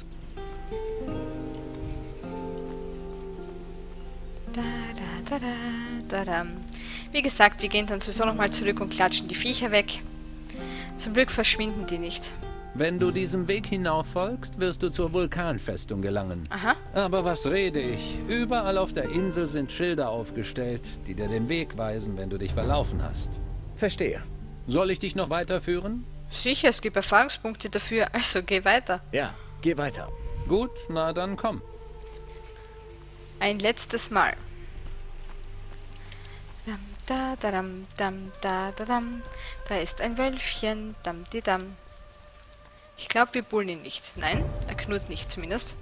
[SPEAKER 1] Da, da, da, da, da, da. Wie gesagt, wir gehen dann sowieso nochmal zurück und klatschen die Viecher weg. Zum Glück verschwinden die nicht.
[SPEAKER 5] Wenn du diesem Weg hinauf folgst, wirst du zur Vulkanfestung gelangen.
[SPEAKER 1] Aha.
[SPEAKER 5] Aber was rede ich? Überall auf der Insel sind Schilder aufgestellt, die dir den Weg weisen, wenn du dich verlaufen hast.
[SPEAKER 3] Verstehe.
[SPEAKER 5] Soll ich dich noch weiterführen?
[SPEAKER 1] Sicher, es gibt Erfahrungspunkte dafür, also geh weiter.
[SPEAKER 3] Ja, geh weiter.
[SPEAKER 5] Gut, na dann komm.
[SPEAKER 1] Ein letztes Mal. Dam, da, da, dam, dam, da, da, dam. Da ist ein Wölfchen. Dam, di, dam. Ich glaube, wir bullen ihn nicht. Nein, er knurrt nicht zumindest.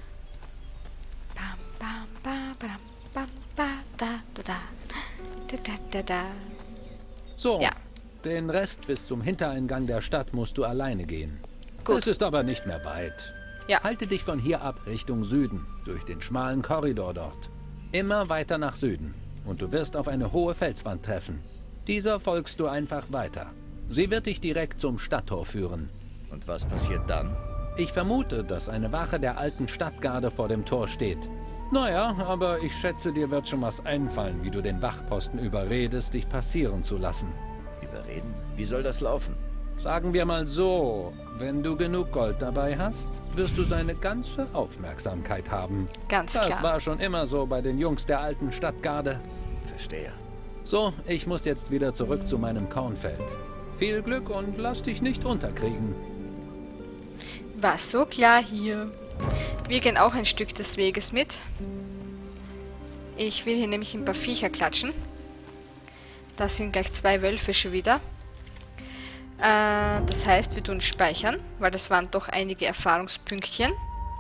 [SPEAKER 1] Bam, bam, ba, bam, bam, ba, da, da, da. Da, da, da, da.
[SPEAKER 5] So,
[SPEAKER 1] Ja.
[SPEAKER 5] den Rest bis zum Hintereingang der Stadt musst du alleine gehen.
[SPEAKER 1] Gut.
[SPEAKER 5] Es ist aber nicht mehr weit.
[SPEAKER 1] Ja.
[SPEAKER 5] Halte dich von hier ab Richtung Süden, durch den schmalen Korridor dort. Immer weiter nach Süden und du wirst auf eine hohe Felswand treffen. Dieser folgst du einfach weiter. Sie wird dich direkt zum Stadttor führen.
[SPEAKER 3] Und was passiert dann?
[SPEAKER 5] Ich vermute, dass eine Wache der alten Stadtgarde vor dem Tor steht. Naja, aber ich schätze, dir wird schon was einfallen, wie du den Wachposten überredest, dich passieren zu lassen.
[SPEAKER 3] Überreden? Wie soll das laufen?
[SPEAKER 5] Sagen wir mal so, wenn du genug Gold dabei hast, wirst du seine ganze Aufmerksamkeit haben.
[SPEAKER 1] Ganz
[SPEAKER 5] Das
[SPEAKER 1] klar.
[SPEAKER 5] war schon immer so bei den Jungs der alten Stadtgarde.
[SPEAKER 3] Verstehe.
[SPEAKER 5] So, ich muss jetzt wieder zurück zu meinem Kornfeld. Viel Glück und lass dich nicht unterkriegen.
[SPEAKER 1] War so klar hier. Wir gehen auch ein Stück des Weges mit. Ich will hier nämlich ein paar Viecher klatschen. Da sind gleich 2 Wölfe schon wieder. Das heißt, wir tun speichern, weil das waren doch einige Erfahrungspünktchen.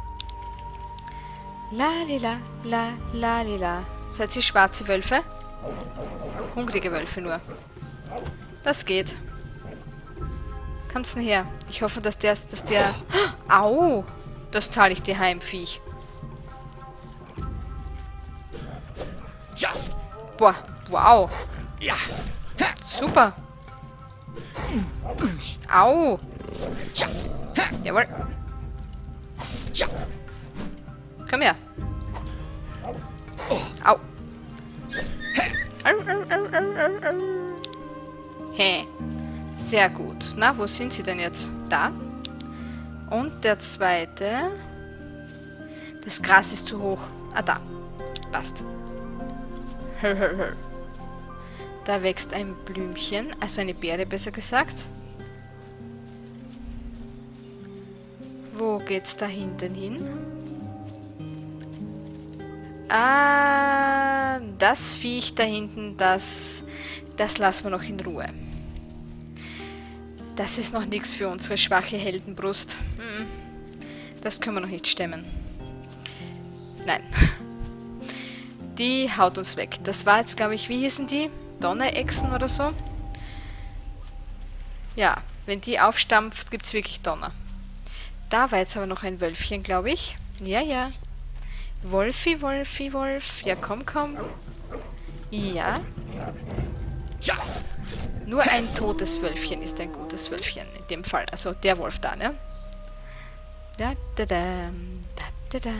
[SPEAKER 1] Lalila, la, lalila. Seid ihr schwarze Wölfe? Hungrige Wölfe nur. Das geht. Kommt's denn her? Ich hoffe, dass der... Au! Das zahle ich dir heim, Viech.
[SPEAKER 4] Ja,
[SPEAKER 1] Boah, wow.
[SPEAKER 4] ja,
[SPEAKER 1] Super. Au.
[SPEAKER 4] ja,
[SPEAKER 1] Jawohl.
[SPEAKER 4] ja.
[SPEAKER 1] Komm her. Au. Au, au, au, au, au, au. Hä. Sehr gut. Na, wo sind sie denn jetzt? Da. Und der zweite. Das Gras ist zu hoch. Ah, da. Passt. Da wächst ein Blümchen, also eine Beere besser gesagt. Wo geht's da hinten hin? Ah, das Viech da hinten, das lassen wir noch in Ruhe. Das ist noch nichts für unsere schwache Heldenbrust. Das können wir noch nicht stemmen. Nein. Die haut uns weg. Das war jetzt, glaube ich, wie hießen die? Donnerechsen oder so? Ja, wenn die aufstampft, gibt es wirklich Donner. Da war jetzt aber noch ein Wölfchen, glaube ich. Ja, ja. Wolfi, Wolfi, Wolf. Ja, komm, komm. Ja.
[SPEAKER 4] Ja,
[SPEAKER 1] Nur ein totes Wölfchen ist ein gutes Wölfchen in dem Fall. Also der Wolf da, ne? Da, da, da, da, da, da.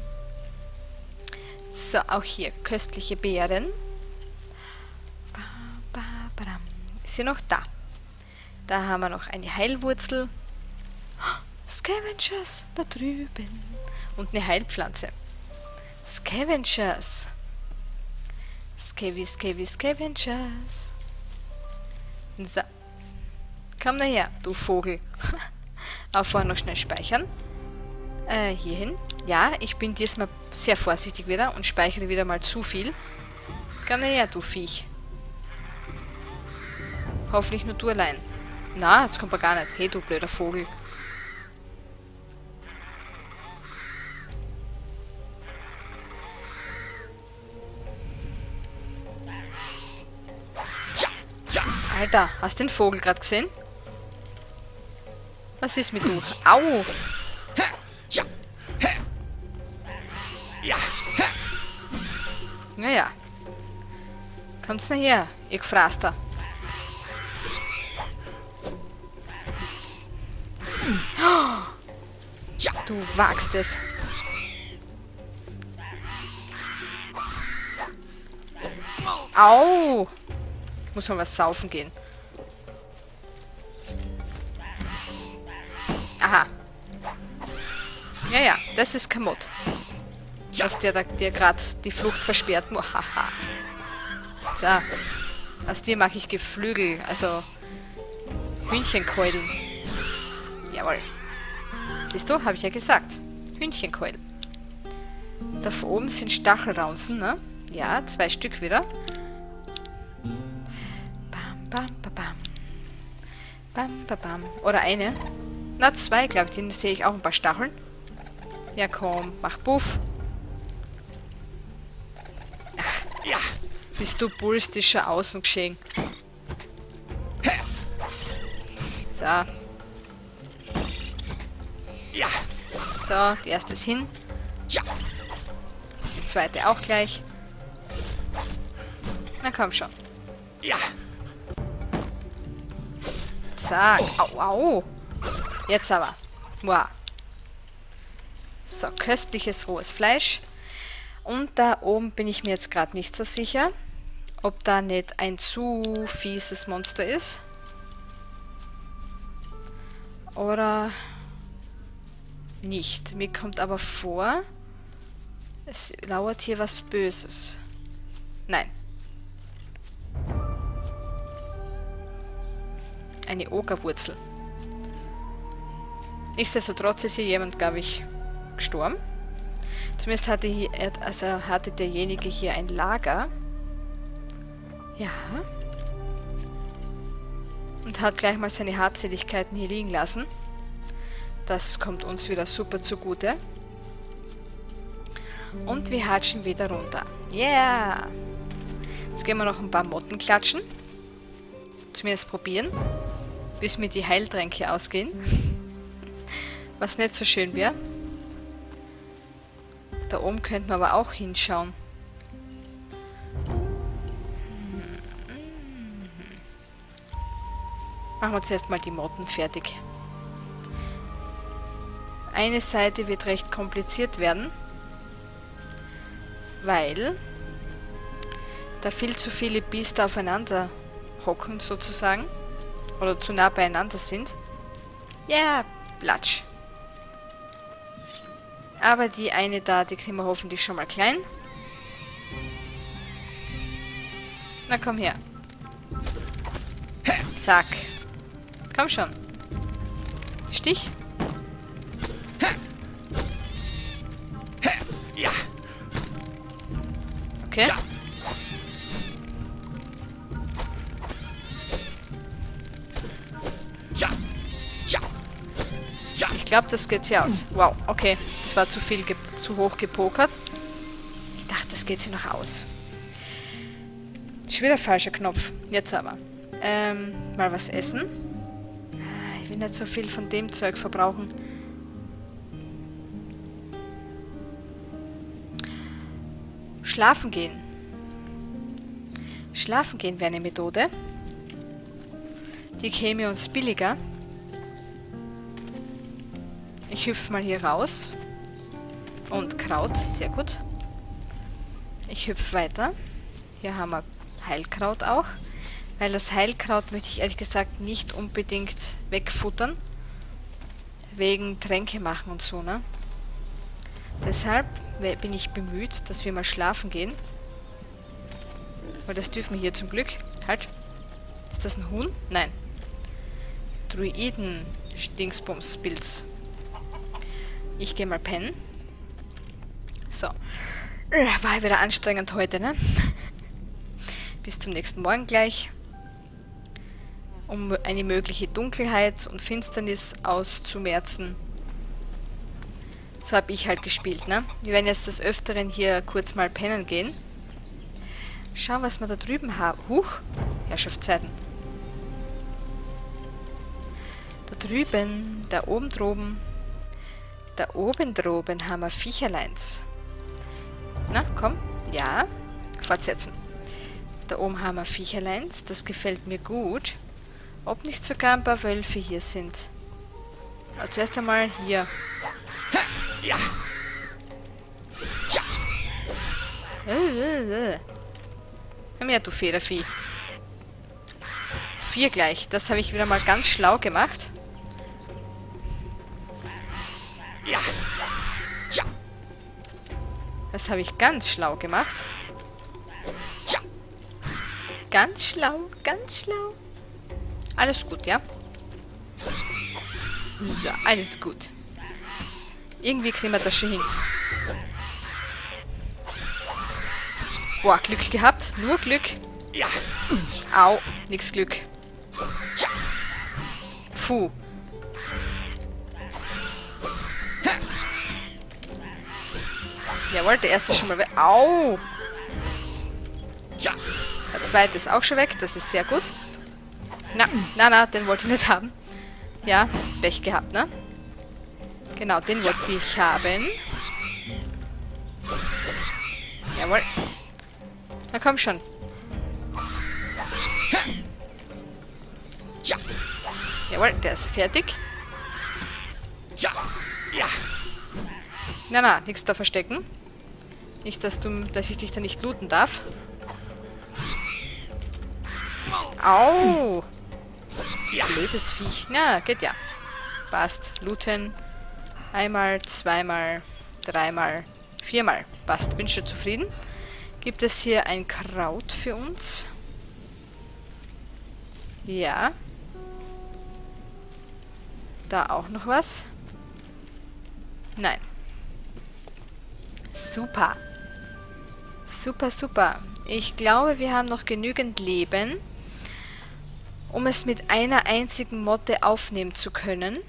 [SPEAKER 1] So, auch hier köstliche Beeren. Ba, ba, badam. Ist sie noch da? Da haben wir noch eine Heilwurzel. Scavengers da drüben. Und eine Heilpflanze. Scavengers. Scavengers. So. Komm daher, du Vogel. Auch vorher noch schnell speichern. Hierhin. Ja, ich bin diesmal sehr vorsichtig wieder und speichere wieder mal zu viel. Komm her, du Viech. Hoffentlich nur du allein. Na, jetzt kommt er gar nicht. Hey, du blöder Vogel. Alter, hast du den Vogel gerade gesehen? Was ist mit du? Au! Naja. Kommt's nachher, ihr Gefraster. Du wagst es. Au! Ich muss mal was saufen gehen. Aha. Ja, ja, das ist Kamot. Dass der dir gerade die Flucht versperrt. Haha. So. Aus dir mache ich Geflügel, also Hühnchenkeulen. Jawohl. Siehst du, habe ich ja gesagt. Hühnchenkeulen. Da oben sind Stachelraunzen, ne? Ja, 2 Stück wieder. Bam, bam, bam, bam. Bam, bam, bam. Oder eine. Na, 2, glaube ich. Den sehe ich auch ein paar Stacheln. Ja, komm, mach Buff. Ach, ja. Bist du bulstischer außen geschehen. So. Ja. So, die erste ist hin. Ja. Die zweite auch gleich. Na komm schon. Ja. Zack. Au, au. Jetzt aber. Wow. So, köstliches rohes Fleisch. Und da oben bin ich mir jetzt gerade nicht so sicher, ob da nicht ein zu fieses Monster ist. Oder nicht. Mir kommt aber vor, es lauert hier was Böses. Nein. Eine Ogerwurzel. Nichtsdestotrotz ist hier jemand, glaube ich, gestorben. Zumindest hatte derjenige hier ein Lager. Ja. Und hat gleich mal seine Habseligkeiten hier liegen lassen. Das kommt uns wieder super zugute. Und wir hatschen wieder runter. Yeah! Jetzt gehen wir noch ein paar Motten klatschen. Zumindest probieren. Bis mir die Heiltränke ausgehen. Was nicht so schön wäre. Da oben könnten wir aber auch hinschauen. Machen wir zuerst mal die Motten fertig. Eine Seite wird recht kompliziert werden, weil da viel zu viele Biester aufeinander hocken sozusagen oder zu nah beieinander sind. Ja, Platsch. Aber die eine da, die kriegen wir hoffentlich schon mal klein. Na komm her. Zack. Komm schon. Stich.
[SPEAKER 4] Ja.
[SPEAKER 1] Okay.
[SPEAKER 4] Ja. Ja. Ja.
[SPEAKER 1] Ich glaube, das geht sie aus. Wow, okay. Das war zu viel, zu hoch gepokert. Ich dachte, das geht sie noch aus. Schon wieder falscher Knopf. Jetzt aber. Mal was essen. Ich will nicht so viel von dem Zeug verbrauchen. Schlafen gehen. Schlafen gehen wäre eine Methode. Die käme uns billiger. Ich hüpfe mal hier raus. Und Kraut, sehr gut. Ich hüpfe weiter. Hier haben wir Heilkraut auch. Weil das Heilkraut möchte ich ehrlich gesagt nicht unbedingt wegfuttern. Wegen Tränke machen und so, ne? Deshalb bin ich bemüht, dass wir mal schlafen gehen. Weil das dürfen wir hier zum Glück. Halt. Ist das ein Huhn? Nein. Druiden-Dingsbums-Pilz. Ich gehe mal pennen. So. War wieder anstrengend heute, ne? Bis zum nächsten Morgen gleich. Um eine mögliche Dunkelheit und Finsternis auszumerzen. So habe ich halt gespielt, ne? Wir werden jetzt des Öfteren hier kurz mal pennen gehen. Schauen, was wir da drüben haben. Huch! Herrschaftszeiten. Da drüben, da oben droben. Da oben droben haben wir Viecherleins. Na, komm. Ja. Fortsetzen. Da oben haben wir Viecherleins. Das gefällt mir gut. Ob nicht sogar ein paar Wölfe hier sind. Aber zuerst einmal hier.
[SPEAKER 4] Ja.
[SPEAKER 1] Komm her, du Federvieh. 4 gleich. Das habe ich wieder mal ganz schlau gemacht.
[SPEAKER 4] Ja. Ja.
[SPEAKER 1] Das habe ich ganz schlau gemacht.
[SPEAKER 4] Ja.
[SPEAKER 1] Ganz schlau, ganz schlau. Alles gut, ja? So, alles gut. Irgendwie kriegen wir das schon hin. Boah, Glück gehabt. Nur Glück.
[SPEAKER 4] Ja.
[SPEAKER 1] Au, nix Glück. Puh. Jawohl, der erste ist schon mal weg. Au!
[SPEAKER 4] Ja.
[SPEAKER 1] Der zweite ist auch schon weg. Das ist sehr gut. Na, den wollte ich nicht haben. Ja, Pech gehabt, ne? Genau, den wollte ich haben. Jawohl. Na komm schon.
[SPEAKER 4] Ja.
[SPEAKER 1] Jawohl, der ist fertig.
[SPEAKER 4] Ja. Ja.
[SPEAKER 1] Na, nichts da verstecken. Nicht, dass ich dich da nicht looten darf. Au!
[SPEAKER 4] Ja.
[SPEAKER 1] Blödes Viech. Na, geht ja. Passt. Looten. Einmal, zweimal, dreimal, 4-mal. Passt. Bin schon zufrieden. Gibt es hier ein Kraut für uns? Ja. Da auch noch was? Nein. Super. Super, super. Ich glaube, wir haben noch genügend Leben, um es mit einer einzigen Motte aufnehmen zu können.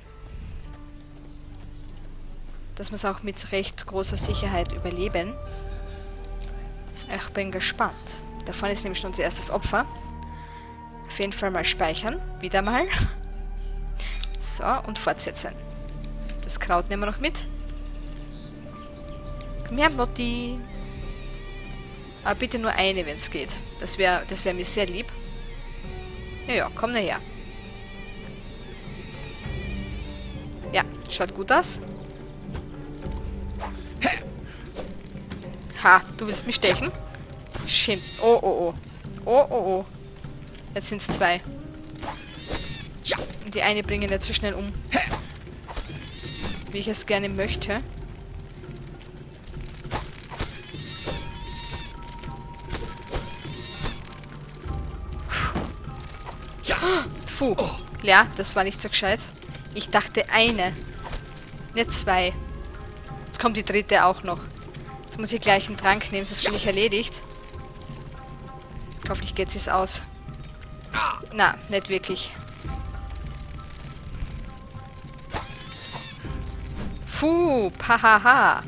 [SPEAKER 1] Dass wir es auch mit recht großer Sicherheit überleben. Ich bin gespannt. Davon ist nämlich schon unser erstes Opfer. Auf jeden Fall mal speichern. Wieder mal. So, und fortsetzen. Das Kraut nehmen wir noch mit. Komm her, Motti. Aber bitte nur eine, wenn es geht. Das wär mir sehr lieb. Ja, komm nur her. Ja, schaut gut aus. Ha, du willst mich stechen? Schimmt. Oh, oh, oh. Oh, oh, oh. Jetzt sind es 2. Und die eine bringen nicht so schnell um. Wie ich es gerne möchte. Puh. Ja, das war nicht so gescheit. Ich dachte eine. Nicht 2. Jetzt kommt die dritte auch noch. Jetzt muss ich gleich einen Trank nehmen, sonst bin ich erledigt. Hoffentlich geht es aus. Na, nicht wirklich. Puh, pahaha.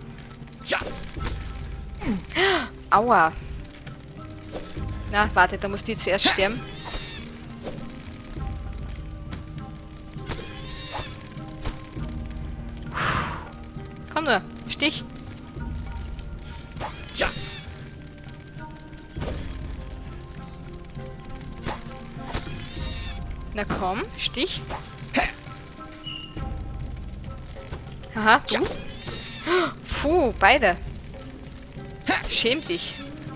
[SPEAKER 1] Aua. Na, warte, da muss die zuerst sterben. Komm nur, Stich.
[SPEAKER 4] Ja.
[SPEAKER 1] Na komm, Stich. Aha, du. Puh, beide. Schäm dich.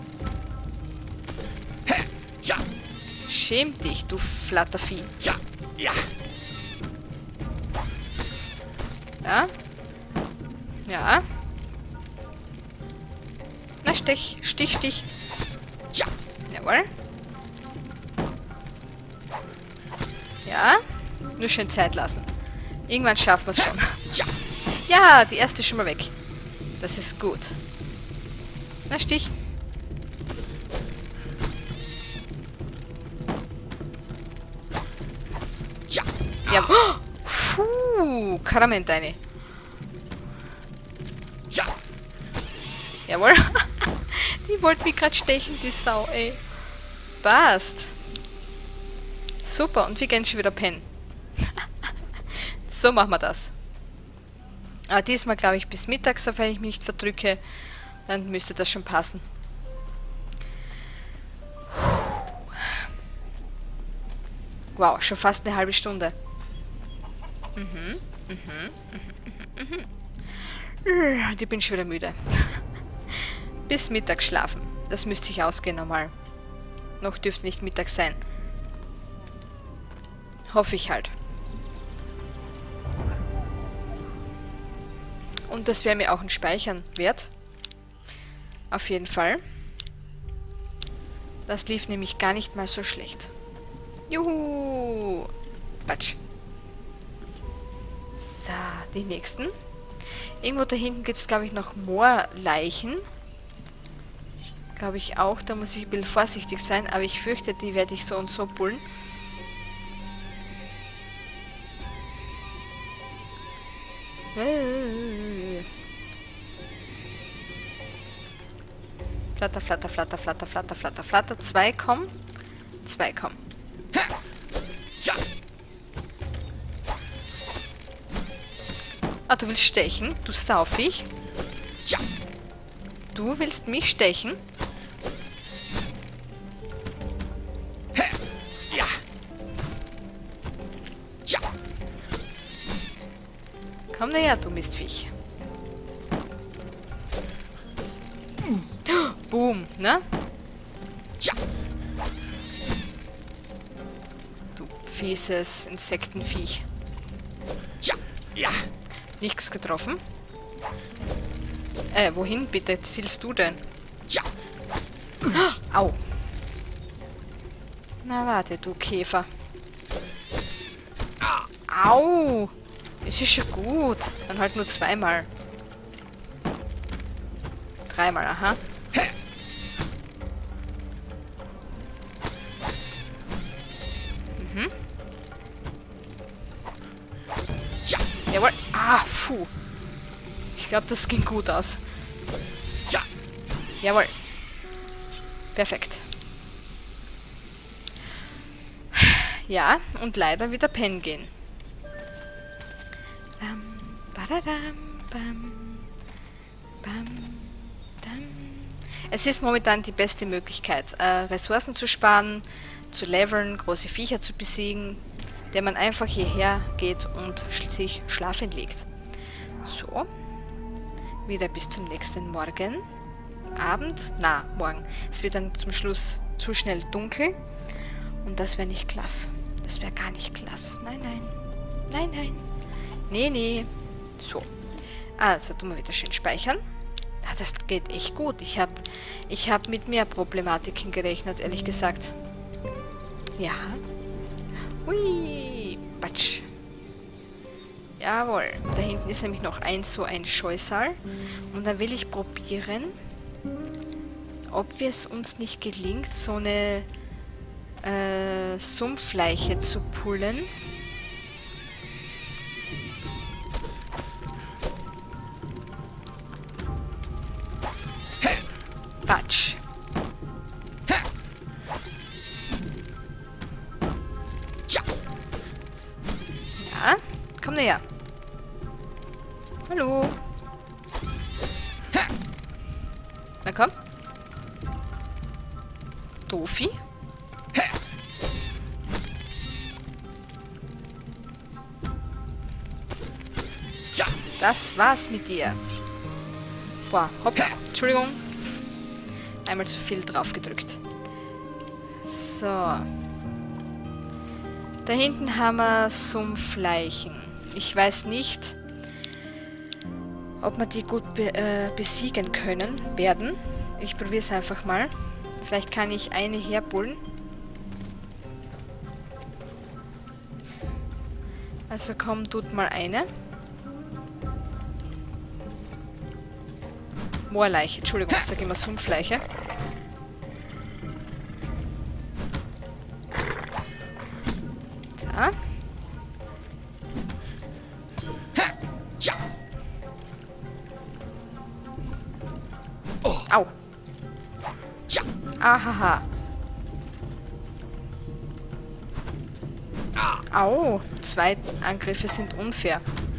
[SPEAKER 4] Ja.
[SPEAKER 1] Schäm dich, du Flattervieh.
[SPEAKER 4] Ja. Ja.
[SPEAKER 1] Ja? Ja. Na, Stich, Stich, Stich.
[SPEAKER 4] Ja.
[SPEAKER 1] Jawohl. Ja. Nur schön Zeit lassen. Irgendwann schaffen wir es schon.
[SPEAKER 4] Ja.
[SPEAKER 1] Ja, die erste ist schon mal weg. Das ist gut. Na, Stich. Ja. Puh, Karamell eine. Jawohl. Die wollte mich gerade stechen, die Sau, ey. Passt. Super, und wir gehen schon wieder pennen. So machen wir das. Aber diesmal glaube ich bis mittags, wenn ich mich nicht verdrücke, dann müsste das schon passen. Wow, schon fast eine halbe Stunde. Und ich bin schon wieder müde. Bis Mittag schlafen. Das müsste ich ausgehen normal. Noch dürfte nicht Mittag sein. Hoffe ich halt. Und das wäre mir auch ein Speichern wert. Auf jeden Fall. Das lief nämlich gar nicht mal so schlecht. Juhu! Quatsch. So, die nächsten. Irgendwo da hinten gibt es, glaube ich, noch Moorleichen. Glaube ich auch. Da muss ich ein bisschen vorsichtig sein. Aber ich fürchte, die werde ich so und so pullen. Flatter, flatter, flatter, flatter, flatter, flatter, flatter. 2 kommen. 2 kommen. Ah, du willst stechen? Du Saufiech? Du willst mich stechen? Komm daher, du Mistviech. Boom, ne? Du fieses Insektenviech. Nichts getroffen. Wohin bitte zielst du denn? Au. Na warte, du Käfer. Au. Es ist schon gut. Dann halt nur 2-mal. 3-mal, aha. Jawohl. Ah, puh. Ich glaube, das ging gut aus. Jawohl. Perfekt. Ja, und leider wieder pennen gehen. Es ist momentan die beste Möglichkeit, Ressourcen zu sparen, zu leveln, große Viecher zu besiegen, indem man einfach hierher geht und sich schlafen legt. So. Wieder bis zum nächsten Morgen. Abend? Na, morgen. Es wird dann zum Schluss zu schnell dunkel. Und das wäre nicht klasse. Das wäre gar nicht klasse. Nein, nein. Nein, nein. Nee, nee. So. Also, tun wir wieder schön speichern. Ah, das geht echt gut. Ich hab mit mehr Problematiken gerechnet, ehrlich gesagt. Ja. Hui. Batsch. Jawohl. Da hinten ist nämlich noch so ein Scheusal. Und dann will ich probieren, ob es uns nicht gelingt, so eine Sumpfleiche zu pullen. Batsch. Ja, komm näher. Hallo. Na komm. Doofi. Das war's mit dir. Boah, hoppla. Entschuldigung. Einmal zu viel drauf gedrückt. So. Da hinten haben wir Sumpfleichen. Ich weiß nicht, ob wir die gut besiegen werden. Ich probiere es einfach mal. Vielleicht kann ich eine herpullen. Also komm, tut mal eine. Moorleiche. Entschuldigung, ich sage immer Sumpfleiche. Da. Au. Ahaha. Au. 2 Angriffe sind unfair.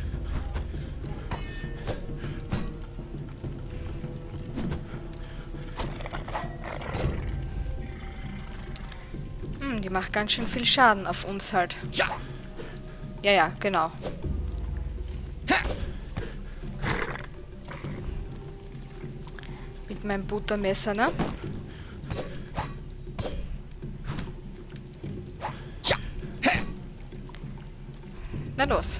[SPEAKER 1] Die macht ganz schön viel Schaden auf uns halt. Ja, ja, genau. Mit meinem Buttermesser, ne? Na los.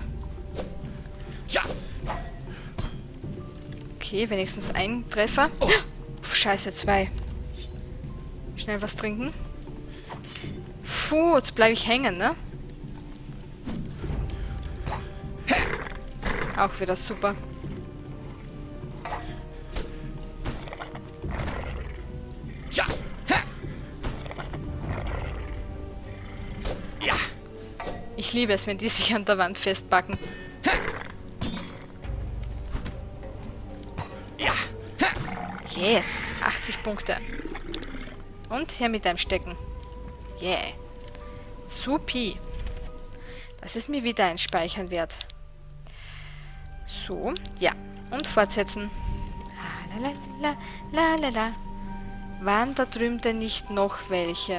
[SPEAKER 1] Okay, wenigstens ein Treffer. Oh. Scheiße, 2. Schnell was trinken. Puh, jetzt bleibe ich hängen, ne? Auch wieder super. Ich liebe es, wenn die sich an der Wand festbacken. Yes, 80 Punkte. Und hier mit einem Stecken. Yeah. Supi. Das ist mir wieder ein Speichern wert. So, ja. Und fortsetzen. La. Waren da drüben denn nicht noch welche?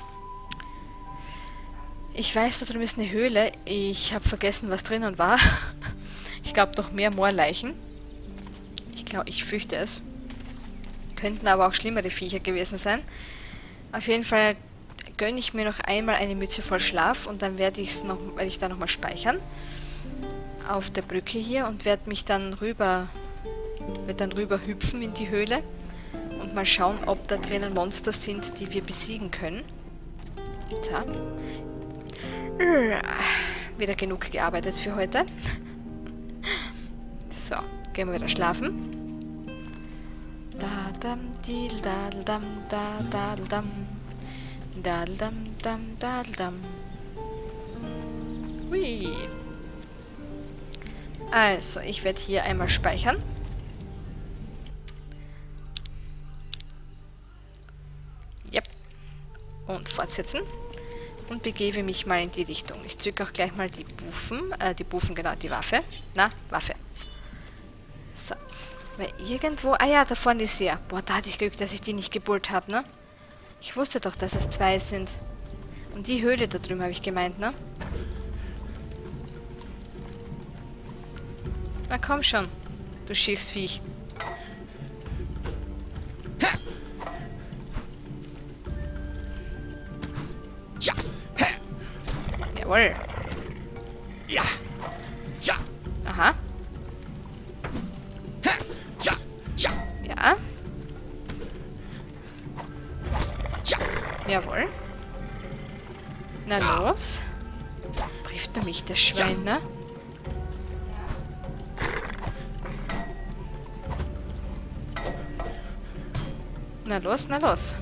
[SPEAKER 1] Ich weiß, da drüben ist eine Höhle. Ich habe vergessen, was drinnen war. Ich glaube, noch mehr Moorleichen. Ich fürchte es. Könnten aber auch schlimmere Viecher gewesen sein. Auf jeden Fall gönne ich mir noch einmal eine Mütze voll Schlaf und dann werde ich da nochmal speichern. Auf der Brücke hier und werde dann rüber hüpfen in die Höhle und mal schauen, ob da drinnen Monster sind, die wir besiegen können. So. Wieder genug gearbeitet für heute. So, gehen wir wieder schlafen. Hui. Also, ich werde hier einmal speichern. Yep. Und fortsetzen. Und begebe mich mal in die Richtung. Ich zücke auch gleich mal die Buffen, genau, die Waffe. Na, Waffe. So. Weil irgendwo... Ah ja, da vorne ist sie ja. Boah, da hatte ich Glück, dass ich die nicht gebullt habe, ne? Ich wusste doch, dass es 2 sind. Und die Höhle da drüben habe ich gemeint, ne? Na komm schon, du schieres Viech. Jawohl. Ja. Ja. Aha. Ja. Ja. Ja. Jawohl. Na los. Trifft er mich, der Schwein, ne? Na los, na los.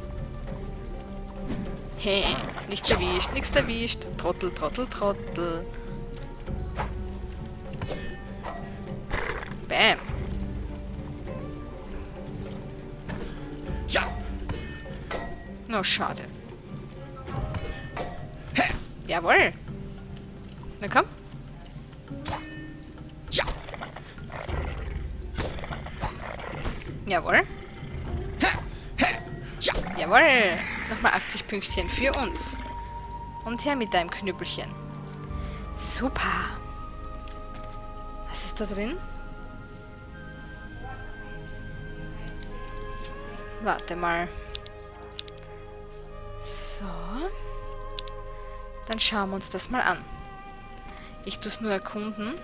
[SPEAKER 1] Hey, nichts erwischt, nichts erwischt. Trottel, Trottel, Trottel. Bam. Ja. No, schade. Jawohl. Na komm. Ja. Jawohl. Jawohl. Nochmal 80 Pünktchen für uns. Und her mit deinem Knüppelchen. Super. Was ist da drin? Warte mal. So. Dann schauen wir uns das mal an. Ich tue es nur erkunden.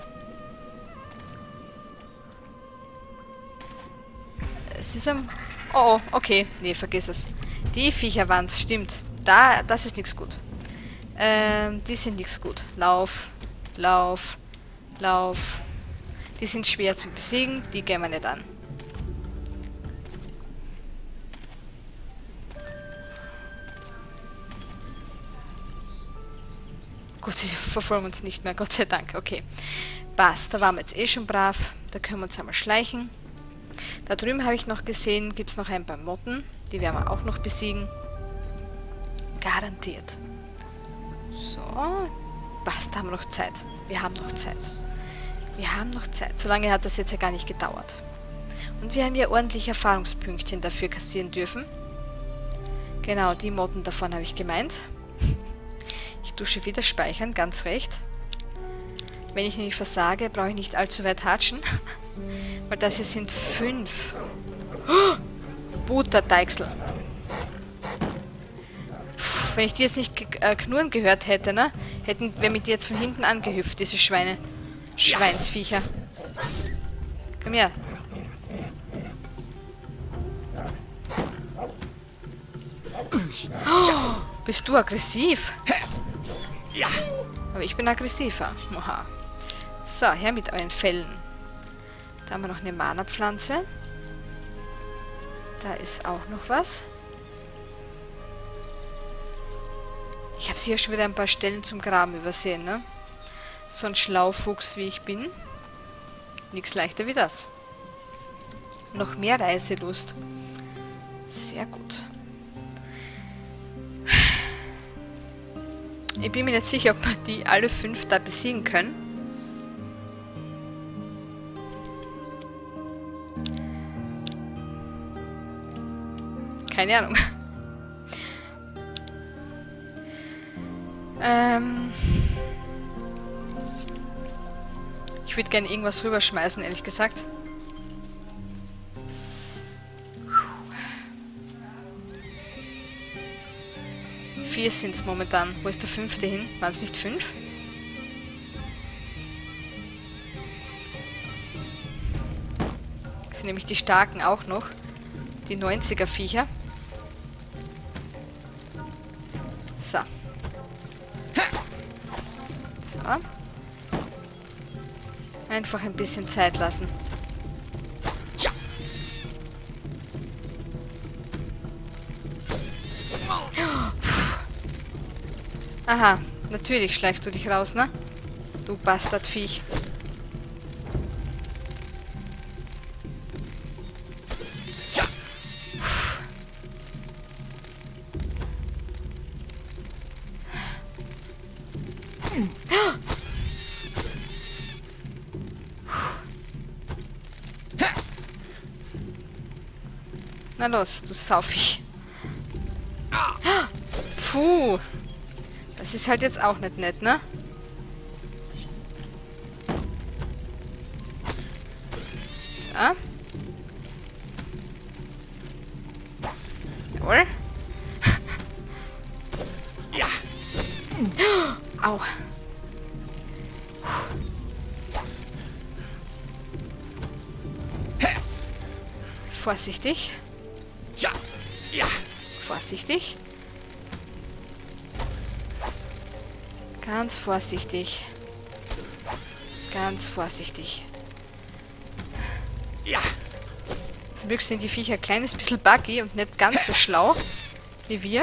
[SPEAKER 1] Es ist ein... Oh, okay. Nee, vergiss es. Die Viecher waren es, stimmt. Das ist nichts gut. Die sind nichts gut. Lauf, lauf, lauf. Die sind schwer zu besiegen, die gehen wir nicht an. Gut, sie verfolgen uns nicht mehr, Gott sei Dank. Okay, passt. Da waren wir jetzt eh schon brav. Da können wir uns einmal schleichen. Da drüben habe ich noch gesehen, gibt es noch ein paar Motten. Die werden wir auch noch besiegen. Garantiert. So. Passt, da haben wir noch Zeit. Wir haben noch Zeit. Wir haben noch Zeit. So lange hat das jetzt ja gar nicht gedauert. Und wir haben ja ordentlich Erfahrungspünktchen dafür kassieren dürfen. Genau, die Motten davon habe ich gemeint. Ich dusche wieder speichern, ganz recht. Wenn ich nämlich versage, brauche ich nicht allzu weit hatschen. Weil das hier sind 5. Oh, Butterteigsel. Wenn ich die jetzt nicht knurren gehört hätte, ne? Wären mir die jetzt von hinten angehüpft, diese Schweinsviecher. Komm her. Oh, bist du aggressiv?
[SPEAKER 4] Ja.
[SPEAKER 1] Aber ich bin aggressiver. Oha. So, her mit euren Fellen. Da haben wir noch eine Mana-Pflanze. Da ist auch noch was. Ich habe hier schon wieder ein paar Stellen zum Graben übersehen, ne? So ein Schlaufuchs wie ich bin. Nichts leichter wie das. Noch mehr Reiselust. Sehr gut. Ich bin mir nicht sicher, ob wir die alle 5 da besiegen können. Keine Ahnung. Ich würde gerne irgendwas rüberschmeißen, ehrlich gesagt. 4 sind es momentan. Wo ist der 5. hin? Waren es nicht 5? Das sind nämlich die starken auch noch. Die 90er Viecher. So. So. Einfach ein bisschen Zeit lassen. Aha, natürlich schleichst du dich raus, ne? Du Bastardviech. Na los, du Sauviech. Puh. Das ist halt jetzt auch nicht nett, ne? So. Jawohl.
[SPEAKER 4] Ja.
[SPEAKER 1] Au. Vorsichtig.
[SPEAKER 4] Ja. Ja.
[SPEAKER 1] Vorsichtig. Ganz vorsichtig. Ganz vorsichtig.
[SPEAKER 4] Ja.
[SPEAKER 1] Zum Glück sind die Viecher ein kleines bisschen buggy und nicht ganz so schlau wie wir.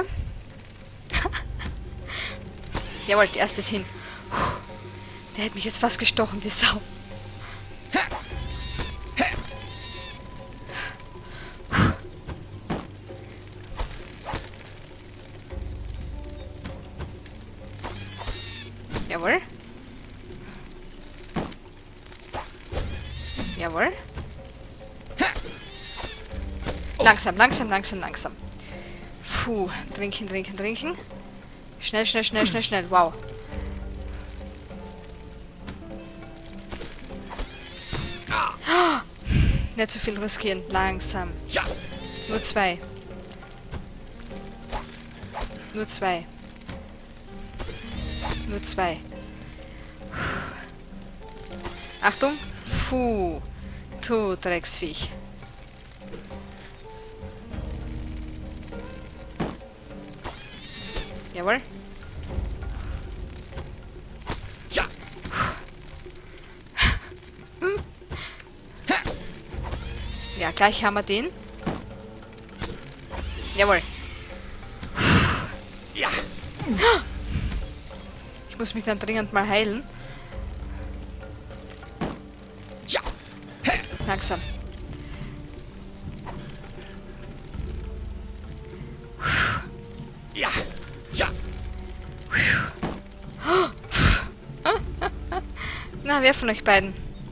[SPEAKER 1] Jawohl, der erste ist hin. Der hätte mich jetzt fast gestochen, die Sau. Jawohl. Jawohl. Langsam, langsam, langsam, langsam. Puh, trinken, trinken, trinken. Schnell, schnell, schnell, schnell, schnell. Wow. Nicht zu viel riskieren. Langsam. Nur 2. Nur 2. Nur 2. Achtung. Puh. Du Drecksviech. Jawohl.
[SPEAKER 4] Ja.
[SPEAKER 1] Ja, gleich haben wir den. Jawohl.
[SPEAKER 4] Ja.
[SPEAKER 1] Ich muss mich dann dringend mal heilen. Langsam.
[SPEAKER 4] Ja. Ja.
[SPEAKER 1] Na, wer von euch beiden?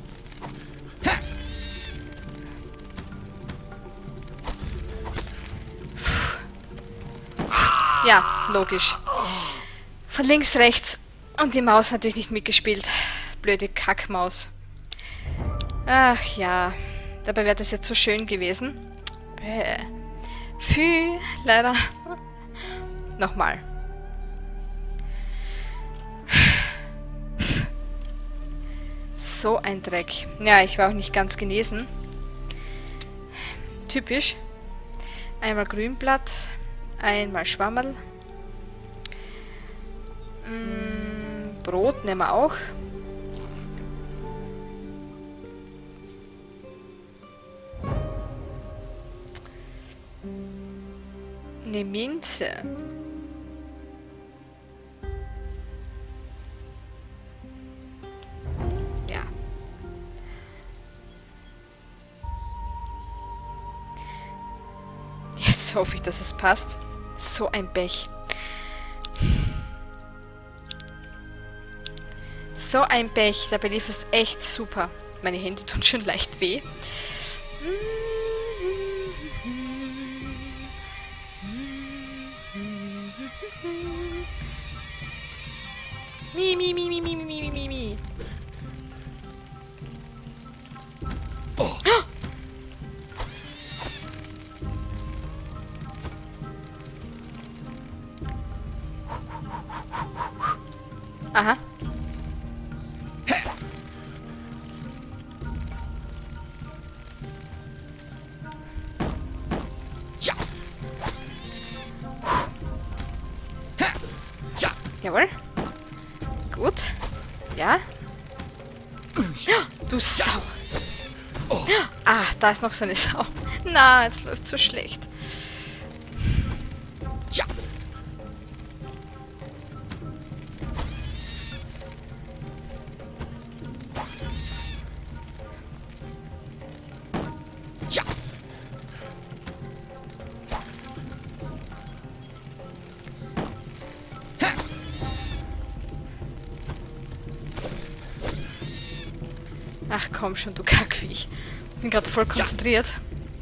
[SPEAKER 1] Ja, logisch. Von links, rechts. Und die Maus natürlich nicht mitgespielt. Blöde Kackmaus. Ach ja. Dabei wäre das jetzt so schön gewesen. Pfui, leider. Nochmal. So ein Dreck. Ja, ich war auch nicht ganz genesen. Typisch. Einmal Grünblatt. Einmal Schwammerl. Brot nehmen wir auch. Eine Minze. Ja. Jetzt hoffe ich, dass es passt. So ein Pech. So ein Pech. Dabei lief es echt super. Meine Hände tun schon leicht weh. Mi, mi, mi, mi, mi, mi, mi, mi, mi.
[SPEAKER 4] Oh.
[SPEAKER 1] Aha.
[SPEAKER 4] Ja. Ja.
[SPEAKER 1] Jawohl. Gut. Ja. Du Sau.
[SPEAKER 4] Oh.
[SPEAKER 1] Ah, da ist noch so eine Sau. Na, jetzt läuft so schlecht.
[SPEAKER 4] Ja. Ja.
[SPEAKER 1] Ach komm schon, du Kackviech. Bin gerade voll konzentriert.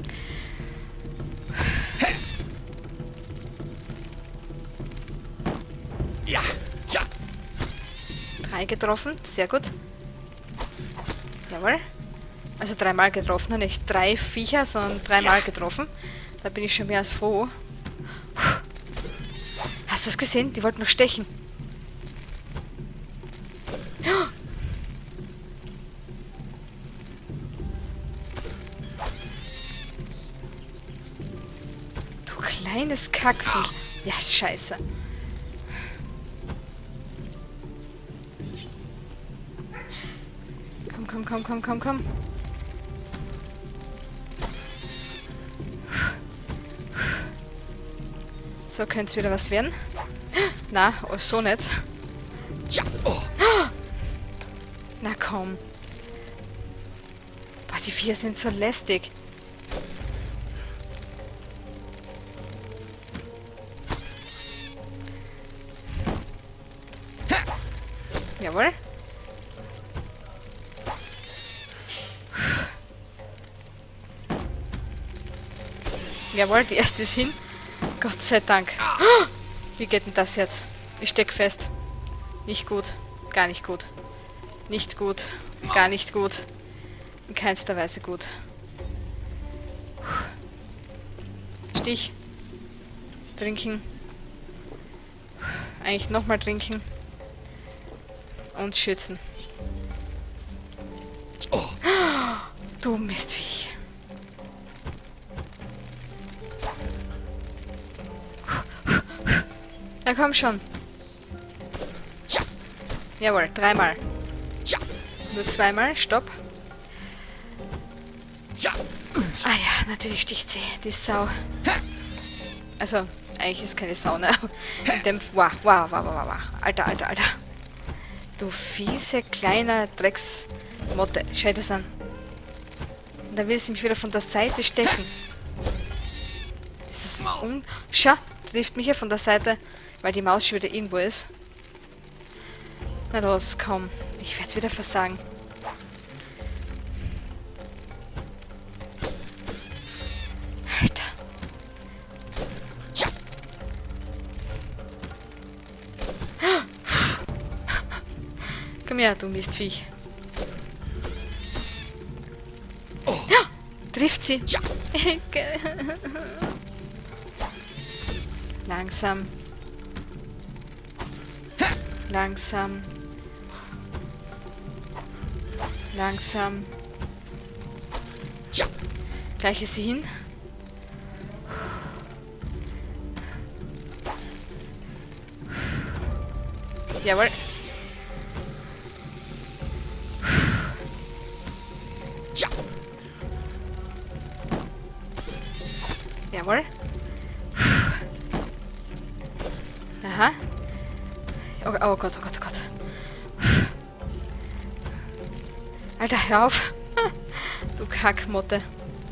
[SPEAKER 4] Ja. Ja.
[SPEAKER 1] 3 getroffen, sehr gut. Jawohl. Also 3-mal getroffen, nicht 3 Viecher, sondern 3-mal getroffen. Da bin ich schon mehr als froh. Hast du das gesehen? Die wollten noch stechen. Du kleines Kackviech. Ja, scheiße. Komm, komm, komm, komm, komm. So könnte es wieder was werden. Na, oh, so nicht.
[SPEAKER 4] Ja. Oh.
[SPEAKER 1] Na komm. Boah, die Viecher sind so lästig. Jawohl. Jawohl, die erste ist hin. Gott sei Dank. Wie geht denn das jetzt? Ich steck fest. Nicht gut. Gar nicht gut. Nicht gut. Gar nicht gut. In keinster Weise gut. Stich. Trinken. Eigentlich nochmal trinken. Und schützen.
[SPEAKER 4] Oh.
[SPEAKER 1] Du Mistviech. Na komm schon.
[SPEAKER 4] Ja.
[SPEAKER 1] Jawohl, 3-mal.
[SPEAKER 4] Ja.
[SPEAKER 1] Nur 2-mal, stopp.
[SPEAKER 4] Ja.
[SPEAKER 1] Ah ja, natürlich sticht sie, die Sau. Also, eigentlich ist keine Sau, ne? In dem... Wow, wow, wow, wow, wow. Alter, Alter, Alter. Du fiese kleiner Drecksmotte. Schau das an. Und da will sie mich wieder von der Seite stechen. Das ist Schau, trifft mich ja von der Seite, weil die Maus schon wieder irgendwo ist. Na los, komm. Ich werde wieder versagen. Alter. Komm her, du Mistviech. Ja, trifft sie. Langsam. Langsam. Langsam. Gleich ist sie hin. Jawohl. Jawohl. Aha. Oh, oh Gott, oh Gott, oh Gott. Alter, hör auf. Du Kackmotte.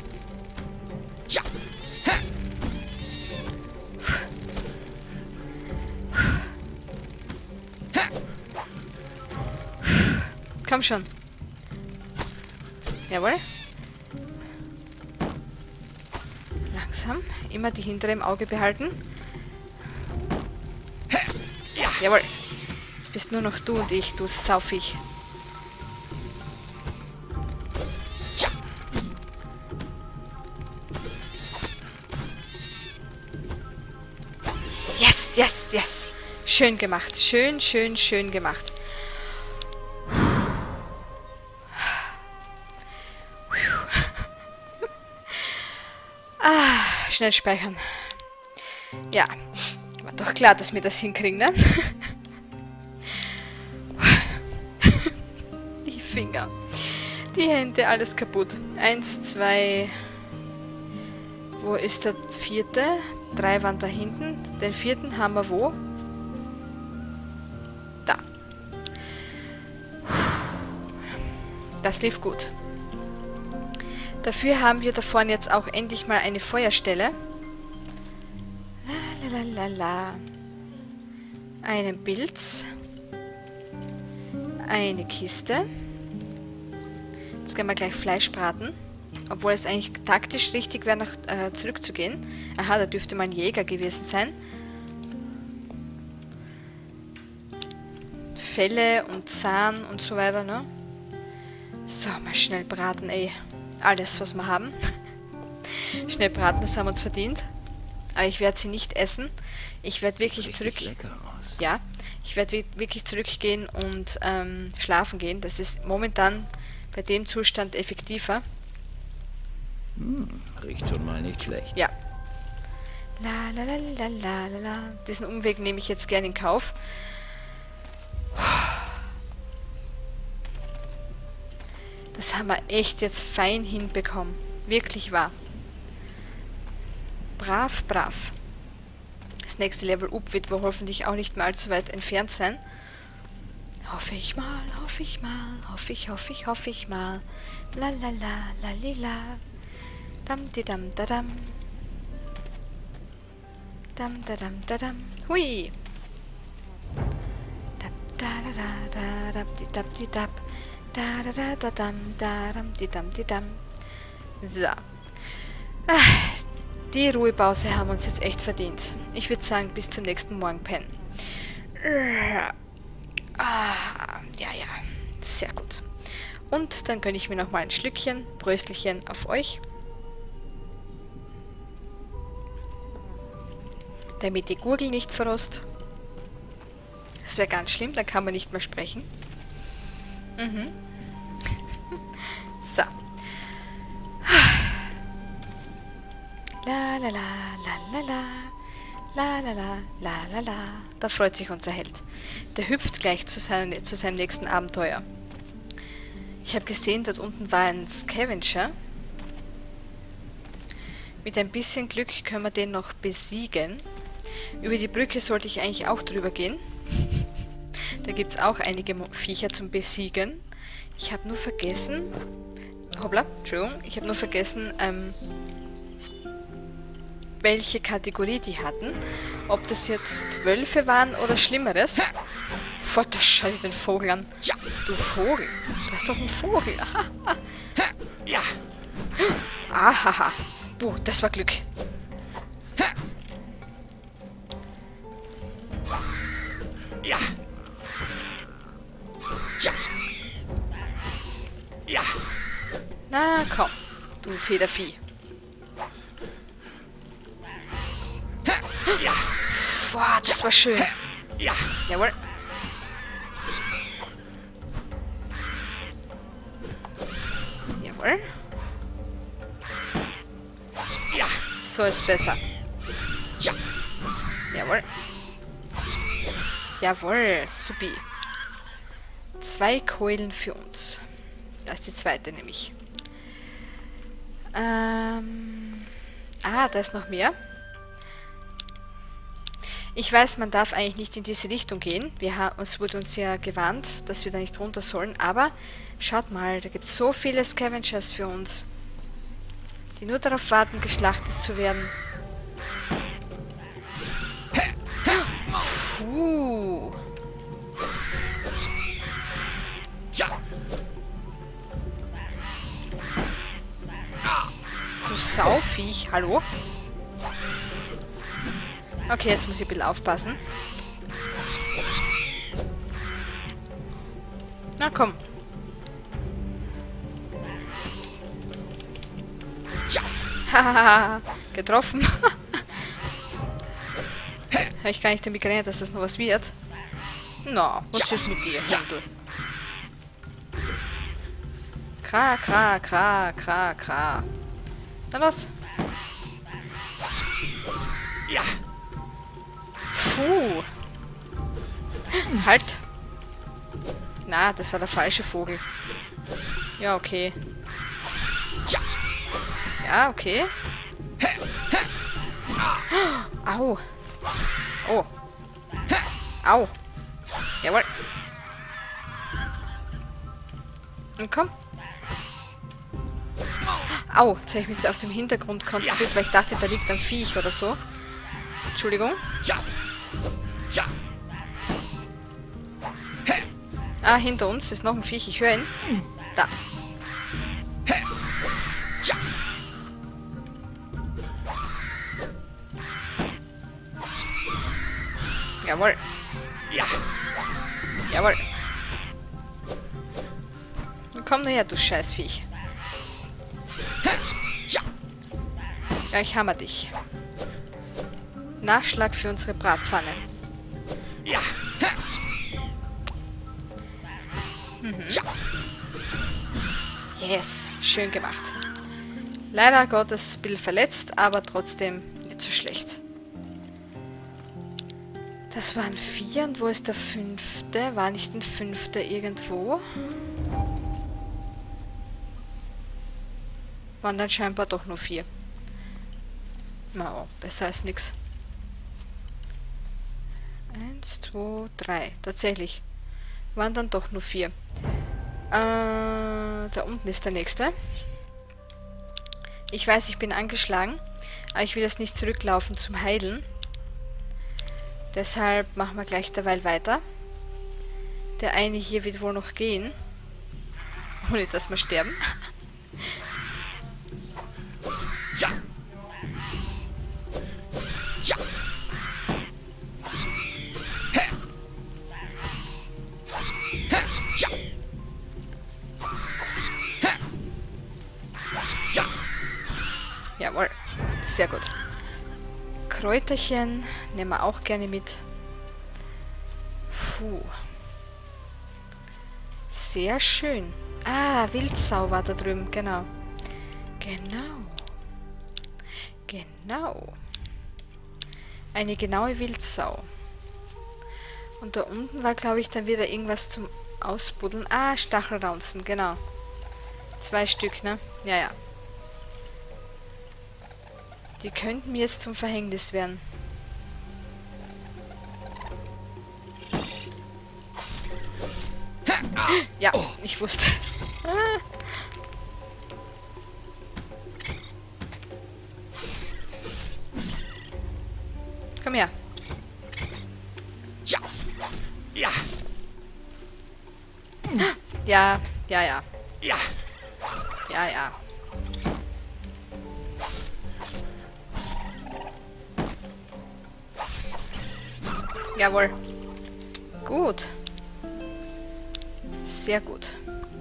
[SPEAKER 1] Komm schon. Jawohl. Langsam. Immer die hintere im Auge behalten. Jawohl. Jetzt bist nur noch du und ich, du Saufig. Yes, yes, yes. Schön gemacht. Schön, schön, schön gemacht. Schnell speichern. Ja, war doch klar, dass wir das hinkriegen, ne? Die Finger, die Hände, alles kaputt. 1, 2. Wo ist der 4.? 3 waren da hinten. Den 4. haben wir wo? Da. Das lief gut. Dafür haben wir da vorne jetzt auch endlich mal eine Feuerstelle. La la la la. Einen Pilz. Eine Kiste. Jetzt können wir gleich Fleisch braten. Obwohl es eigentlich taktisch richtig wäre, zurückzugehen. Aha, da dürfte mal ein Jäger gewesen sein. Felle und Zahn und so weiter, ne? So, mal schnell braten, ey. Alles, was wir haben. Schnell braten, das haben wir uns verdient. Aber ich werde sie nicht essen. Ich werde wirklich Ja, ich werde wirklich zurückgehen und schlafen gehen. Das ist momentan bei dem Zustand effektiver.
[SPEAKER 3] Riecht schon mal nicht schlecht.
[SPEAKER 1] Ja. La la la la la la la. Diesen Umweg nehme ich jetzt gerne in Kauf. Das haben wir echt jetzt fein hinbekommen. Wirklich wahr. Brav, brav. Das nächste Level Up wird wohl hoffentlich auch nicht mehr allzu weit entfernt sein. Hoffe ich mal, hoffe ich mal, hoffe ich mal. La la la la lila. Dam di dam da dam. Dam da dam da dam. Hui. Dab da da da da di dab di dab. Da da da da dam da dam di dam di dam. So. Die Ruhepause haben wir uns jetzt echt verdient. Ich würde sagen, bis zum nächsten Morgen pennen. Ja, ja. Sehr gut. Und dann gönne ich mir nochmal ein Schlückchen, Bröstelchen auf euch. Damit die Gurgel nicht verrost. Das wäre ganz schlimm, dann kann man nicht mehr sprechen. So. La la la la la la. La la la la la la. Da freut sich unser Held. Der hüpft gleich zu seinem nächsten Abenteuer. Ich habe gesehen, dort unten war ein Scavenger. Mit ein bisschen Glück können wir den noch besiegen. Über die Brücke sollte ich eigentlich auch drüber gehen. Da gibt es auch einige Viecher zum Besiegen. Ich habe nur vergessen... Hoppla, Entschuldigung. Ich habe nur vergessen, welche Kategorie die hatten. Ob das jetzt Wölfe waren oder Schlimmeres. Vater, schau dir den Vogel an. Du Vogel. Du hast doch einen Vogel.
[SPEAKER 4] Ja.
[SPEAKER 1] Ahaha. Das war Glück.
[SPEAKER 4] Ja. Ja. Ja.
[SPEAKER 1] Na komm, du Federvieh.
[SPEAKER 4] Ja.
[SPEAKER 1] Boah, das war schön.
[SPEAKER 4] Ja.
[SPEAKER 1] Jawohl. Jawohl.
[SPEAKER 4] Ja.
[SPEAKER 1] So ist besser.
[SPEAKER 4] Ja.
[SPEAKER 1] Jawohl. Jawohl, supi. 2 Keulen für uns. Das ist die zweite nämlich. Da ist noch mehr. Ich weiß, man darf eigentlich nicht in diese Richtung gehen. Es wurde uns ja gewarnt, dass wir da nicht runter sollen. Aber schaut mal, da gibt es so viele Scavengers für uns, die nur darauf warten, geschlachtet zu werden. Puh.
[SPEAKER 4] Ja.
[SPEAKER 1] Du Sauviech, hallo? Okay, jetzt muss ich ein bisschen aufpassen. Na komm. Hahaha, getroffen. Habe ich gar nicht damit gerechnet, dass das noch was wird. Na, was ist mit dir, Händel? Kra, kra, kra, kra, kra. Na los.
[SPEAKER 4] Ja.
[SPEAKER 1] Puh. Halt. Na, das war der falsche Vogel. Ja, okay. Ja, okay. Au. Oh. Au. Jawohl. Und komm. Au, jetzt habe ich mich auf dem Hintergrund konzentriert, weil ich dachte, da liegt ein Viech oder so. Entschuldigung.
[SPEAKER 4] Ja. Ja.
[SPEAKER 1] Ah, hinter uns ist noch ein Viech, ich höre ihn. Da.
[SPEAKER 4] Ja.
[SPEAKER 1] Jawohl.
[SPEAKER 4] Ja.
[SPEAKER 1] Jawohl. Komm nur her, du Scheißviech.
[SPEAKER 4] Ja.
[SPEAKER 1] Ja, ich hammer dich. Nachschlag für unsere Bratpfanne.
[SPEAKER 4] Ja. Ja.
[SPEAKER 1] Yes, schön gemacht. Leider Gottes ein bisschen verletzt, aber trotzdem nicht so schlecht. Das waren 4 und wo ist der 5.? War nicht ein 5. irgendwo? Waren dann scheinbar doch nur 4. Na, oh, besser als nix. 1, 2, 3. Tatsächlich. Waren dann doch nur 4. Da unten ist der nächste. Ich weiß, ich bin angeschlagen, aber ich will jetzt nicht zurücklaufen zum Heilen. Deshalb machen wir gleich derweil weiter. Der eine hier wird wohl noch gehen. Ohne dass wir sterben.
[SPEAKER 4] Ja. Ja. Ja. Ja.
[SPEAKER 1] Jawohl. Sehr gut. Kräuterchen nehmen wir auch gerne mit. Puh. Sehr schön. Ah, Wildsau war da drüben, genau. Genau. Genau. Eine genaue Wildsau. Und da unten war, glaube ich, dann wieder irgendwas zum Ausbuddeln. Ah, Stachelraunzen, genau. 2 Stück, ne? Ja, ja. Die könnten mir jetzt zum Verhängnis werden. Ja, ich wusste es. Komm her.
[SPEAKER 4] Ja. Ja.
[SPEAKER 1] Ja, ja, ja.
[SPEAKER 4] Ja.
[SPEAKER 1] Ja, ja. Jawohl. Gut. Sehr gut.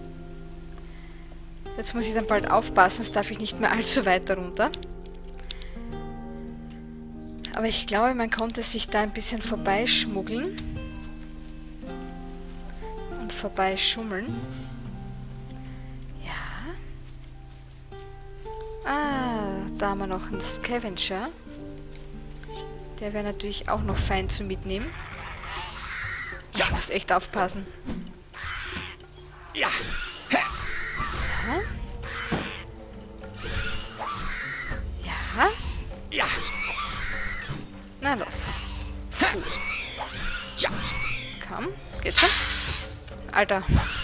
[SPEAKER 1] Jetzt muss ich dann bald aufpassen, jetzt darf ich nicht mehr allzu weit darunter. Aber ich glaube, man konnte sich da ein bisschen vorbeischmuggeln. Und vorbeischummeln. Ja. Ah, da haben wir noch einen Scavenger. Der wäre natürlich auch noch fein zu mitnehmen. Ich muss echt aufpassen.
[SPEAKER 4] Ja.
[SPEAKER 1] So. Ja.
[SPEAKER 4] Ja.
[SPEAKER 1] Na los. Puh.
[SPEAKER 4] Ja.
[SPEAKER 1] Komm, geht schon. Alter.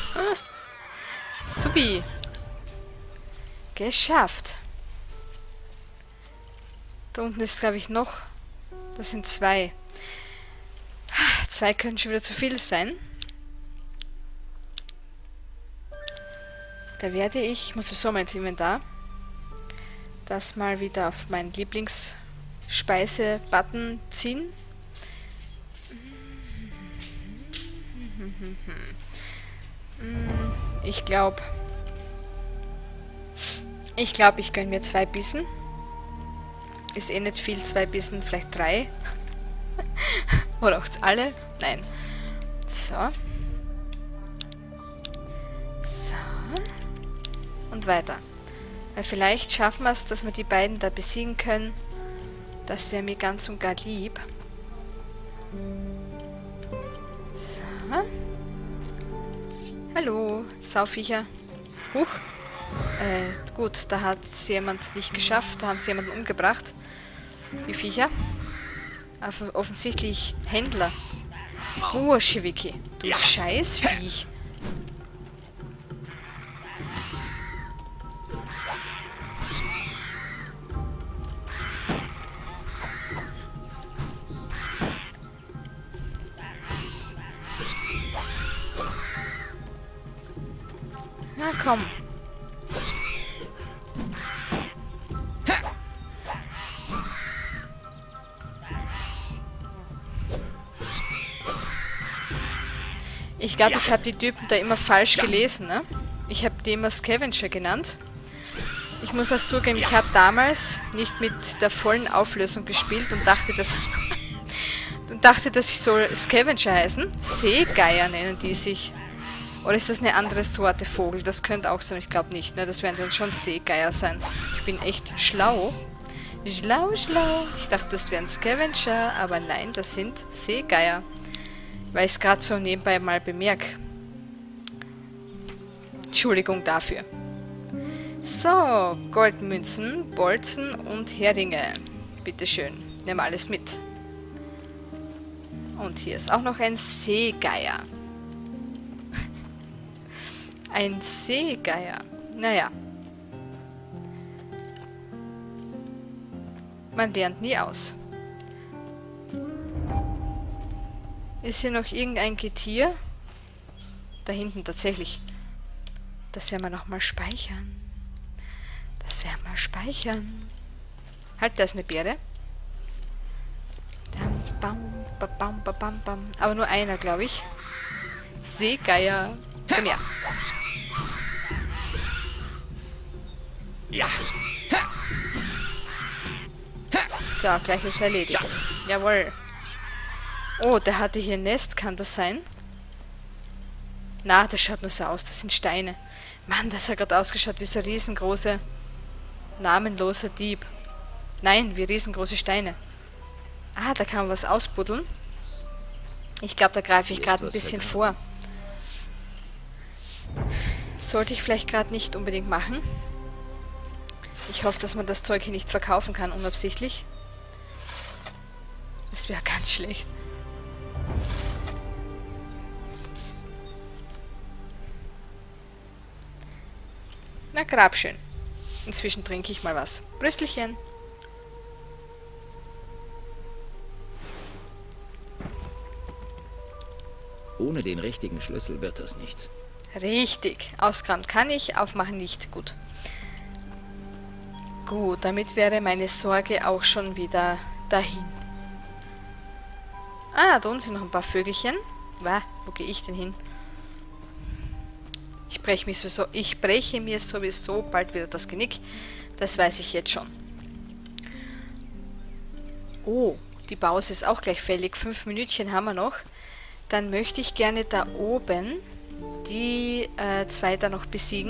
[SPEAKER 1] Supi. Geschafft. Da unten ist, glaube ich, noch... Das sind 2. 2 können schon wieder zu viel sein. Da werde ich muss es so mal ins Inventar, das mal wieder auf meinen Lieblingsspeise-Button ziehen. Ich glaube, ich gönne mir 2 Bissen. Ist eh nicht viel, 2 Bissen, vielleicht 3. Oder auch alle. Nein. So. So. Und weiter. Weil vielleicht schaffen wir es, dass wir die beiden da besiegen können. Das wäre mir ganz und gar lieb. So. Hallo, Sauviecher. Huch. Gut, da hat es jemand nicht geschafft. Da haben sie jemanden umgebracht. Die Viecher. Offensichtlich Händler. Schiviki. Du Scheißviech. Na komm. Ich glaube, ich habe die Typen da immer falsch gelesen, ne? Ich habe die immer Scavenger genannt. Ich muss auch zugeben, ich habe damals nicht mit der vollen Auflösung gespielt und dachte, dass sie soll Scavenger heißen. Seegeier nennen die sich. Oder ist das eine andere Sorte Vogel? Das könnte auch sein, ich glaube nicht, ne? Das werden dann schon Seegeier sein. Ich bin echt schlau. Schlau. Ich dachte, das wären Scavenger, aber nein, das sind Seegeier. Weil ich es gerade so nebenbei mal bemerke. Entschuldigung dafür. So, Goldmünzen, Bolzen und Heringe. Bitteschön, nimm alles mit. Und hier ist auch noch ein Seegeier. Ein Seegeier. Naja. Man lernt nie aus. Ist hier noch irgendein Getier? Da hinten tatsächlich. Das werden wir nochmal speichern. Halt, da ist eine Beere. Aber nur einer, glaube ich. Seegeier. Komm her.
[SPEAKER 4] Ja.
[SPEAKER 1] So, gleich ist erledigt. Jawohl. Oh, der hatte hier ein Nest, kann das sein? Na, das schaut nur so aus, das sind Steine. Mann, das hat gerade ausgeschaut wie so ein riesengroßer, namenloser Dieb. Nein, wie riesengroße Steine. Ah, da kann man was ausbuddeln. Ich glaube, da greife ich gerade ein bisschen vor. Sollte ich vielleicht gerade nicht unbedingt machen. Ich hoffe, dass man das Zeug hier nicht verkaufen kann, unabsichtlich. Das wäre ganz schlecht. Na, grabschön. Inzwischen trinke ich mal was. Brüstelchen.
[SPEAKER 3] Ohne den richtigen Schlüssel wird das nichts.
[SPEAKER 1] Richtig. Ausgraben kann ich, aufmachen nicht. Gut. Gut, damit wäre meine Sorge auch schon wieder dahin. Ah, da unten sind noch ein paar Vögelchen. Wo gehe ich denn hin? Ich breche mir sowieso bald wieder das Genick. Das weiß ich jetzt schon. Oh, die Pause ist auch gleich fällig. 5 Minütchen haben wir noch. Dann möchte ich gerne da oben die 2 da noch besiegen.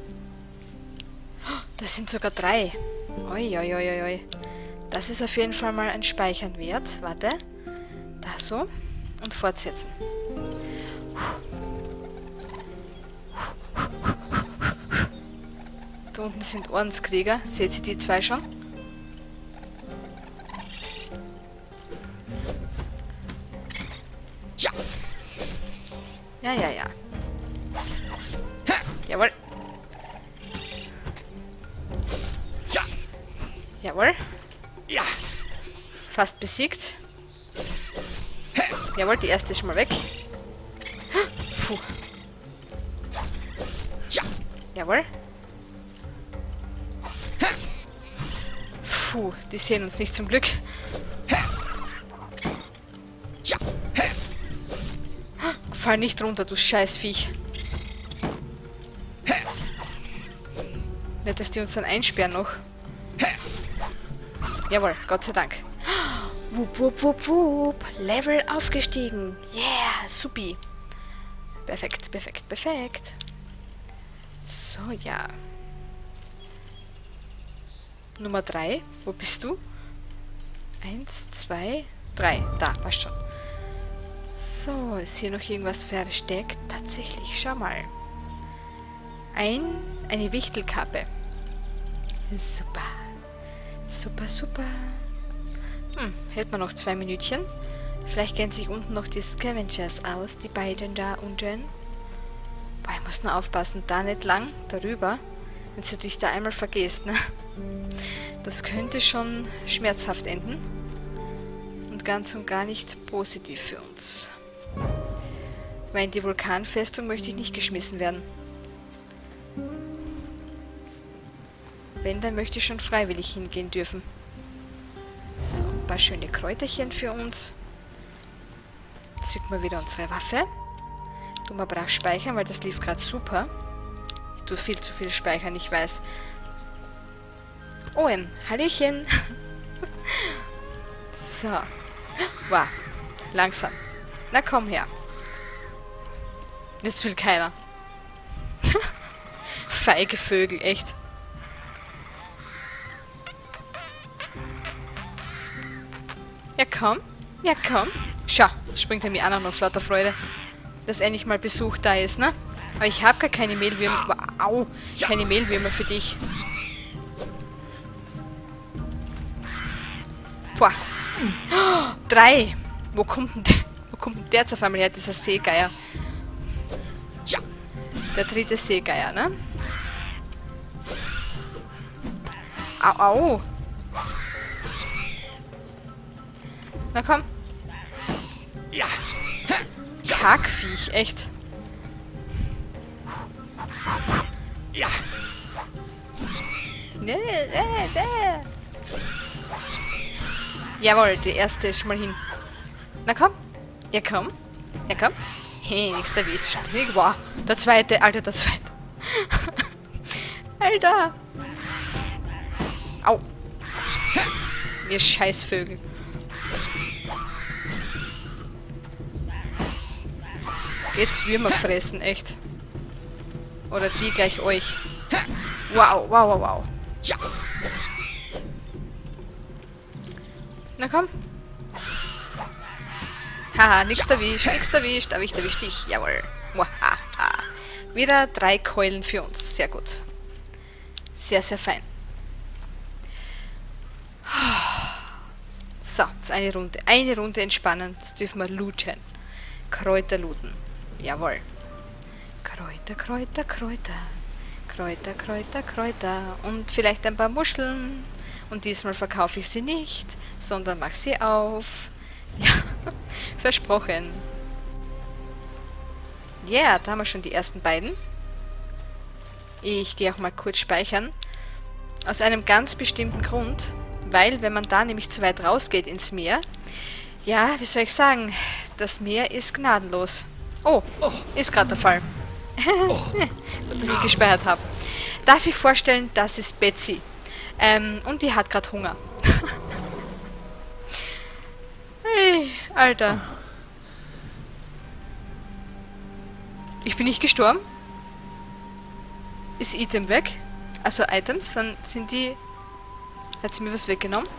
[SPEAKER 1] Oh, das sind sogar 3. Oi, oi, oi, oi. Das ist auf jeden Fall mal ein Speichern wert. Warte. Da so. Und fortsetzen. Da unten sind Ordenskrieger. Seht ihr die 2 schon? Ja, ja, ja. Jawohl. Jawohl.
[SPEAKER 4] Ja.
[SPEAKER 1] Fast besiegt. Jawohl, die erste ist schon mal weg. Puh. Jawohl. Puh, die sehen uns nicht zum Glück. Fall nicht runter, du Scheißviech. Nicht, dass die uns dann einsperren noch. Jawohl, Gott sei Dank. Wupp, wupp, wupp, wupp. Level aufgestiegen. Yeah, supi. Perfekt, perfekt, perfekt. So, ja. Nummer 3. Wo bist du? 1, 2, 3. Da, passt schon. So, ist hier noch irgendwas versteckt? Tatsächlich, schau mal. Eine Wichtelkappe. Super. Super, super. Hält man noch 2 Minütchen. Vielleicht kennen sich unten noch die Scavengers aus, die beiden da unten. Boah, ich muss nur aufpassen, da nicht lang, darüber. Wenn du dich da einmal vergisst, ne? Das könnte schon schmerzhaft enden. Und ganz und gar nicht positiv für uns. Weil in die Vulkanfestung möchte ich nicht geschmissen werden. Wenn, dann möchte ich schon freiwillig hingehen dürfen. So, ein paar schöne Kräuterchen für uns. Zücken wir wieder unsere Waffe. Tun wir brav speichern, weil das lief gerade super. Ich tue viel zu viel speichern, ich weiß. Oh, Hallöchen. So. Wow, langsam. Na komm her. Jetzt will keiner. Feige Vögel, echt. Ja, komm. Ja, komm. Schau, springt er mir an und lauter Freude, dass endlich mal Besuch da ist, ne? Aber ich habe gar keine Mehlwürmer. Au, keine Mehlwürmer für dich. Boah. 3. Wo kommt denn der jetzt auf einmal her, dieser Seegeier? Der 3. Seegeier, ne? Au, au. Na komm.
[SPEAKER 4] Ja.
[SPEAKER 1] Kackviech, echt.
[SPEAKER 4] Ja.
[SPEAKER 1] Jawohl, die erste ist schon mal hin. Na komm. Ja, komm. Ja, komm. Hey, nichts erwischt. Wow, der zweite. Alter, der zweite. Alter. Au. Ihr Scheißvögel. Jetzt Würmer fressen, echt. Oder die gleich euch. Wow, wow, wow, wow. Na komm. Haha, nix erwischt, aber ich erwischt dich. Jawohl. Muahaha. Wieder 3 Keulen für uns. Sehr gut. Sehr, sehr fein. So, jetzt eine Runde. Eine Runde entspannen. Das dürfen wir looten. Kräuter looten. Jawohl. Kräuter, Kräuter, Kräuter. Kräuter, Kräuter, Kräuter. Und vielleicht ein paar Muscheln. Und diesmal verkaufe ich sie nicht, sondern mache sie auf. Ja, versprochen. Ja, yeah, da haben wir schon die ersten beiden. Ich gehe auch mal kurz speichern. Aus einem ganz bestimmten Grund. Weil, wenn man da nämlich zu weit rausgeht ins Meer, ja, wie soll ich sagen, das Meer ist gnadenlos. Oh, ist gerade der Fall. Dass ich gespeichert habe. Darf ich vorstellen, das ist Betsy. Und die hat gerade Hunger. Hey, Alter. Ich bin nicht gestorben. Ist Item weg? Also Items, dann sind die... Hat sie mir was weggenommen?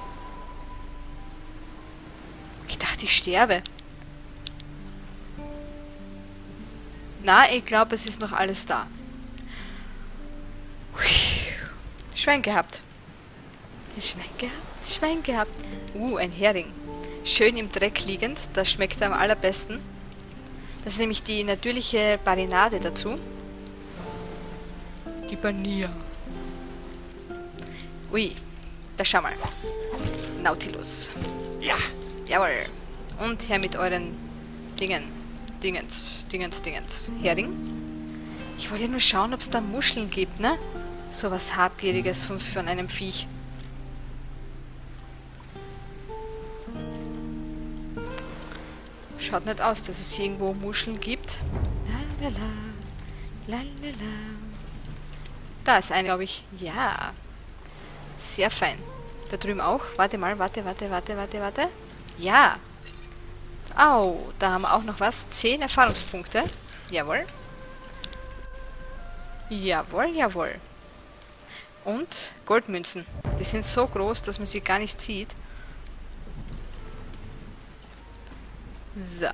[SPEAKER 1] Ich dachte, ich sterbe. Na, ich glaube, es ist noch alles da. Schwein gehabt. Schwein gehabt. Schwein gehabt. Ein Hering. Schön im Dreck liegend. Das schmeckt am allerbesten. Das ist nämlich die natürliche Marinade dazu. Die Bania. Ui. Da schau mal. Nautilus.
[SPEAKER 4] Ja.
[SPEAKER 1] Jawohl. Und her mit euren Dingen. Dingens. Hering. Ich wollte ja nur schauen, ob es da Muscheln gibt, ne? So was Habgieriges von einem Viech. Schaut nicht aus, dass es hier irgendwo Muscheln gibt. Lalala. Lalala. Da ist eine, glaube ich. Ja. Sehr fein. Da drüben auch. Warte mal, warte. Ja. Au, da haben wir auch noch was. 10 Erfahrungspunkte. Jawohl. Jawohl. Und Goldmünzen. Die sind so groß, dass man sie gar nicht sieht. So.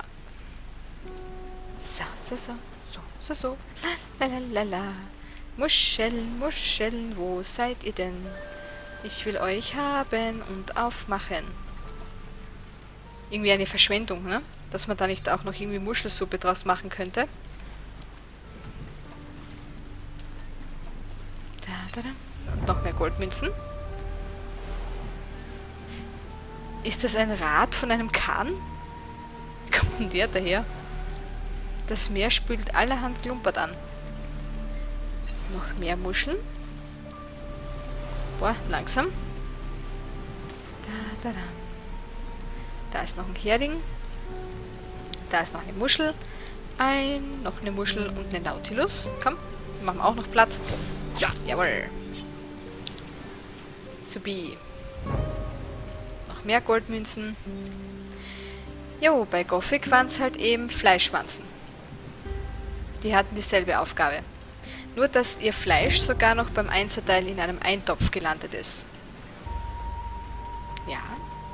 [SPEAKER 1] So. La. Muscheln, wo seid ihr denn? Ich will euch haben und aufmachen. Irgendwie eine Verschwendung, ne? Dass man da nicht auch noch irgendwie Muschelsuppe draus machen könnte. Da. Und noch mehr Goldmünzen. Ist das ein Rad von einem Kahn? Wie kommt denn der daher? Das Meer spült allerhand Klumpert an. Noch mehr Muscheln. Boah, langsam. Da ist noch ein Hering. Da ist noch eine Muschel. Noch eine Muschel und eine Nautilus. Komm, machen wir auch noch platt. Ja, jawohl. Supi. Noch mehr Goldmünzen. Jo, bei Gothic waren es halt eben Fleischwanzen. Die hatten dieselbe Aufgabe. Nur, dass ihr Fleisch sogar noch beim Einserteil in einem Eintopf gelandet ist. Ja.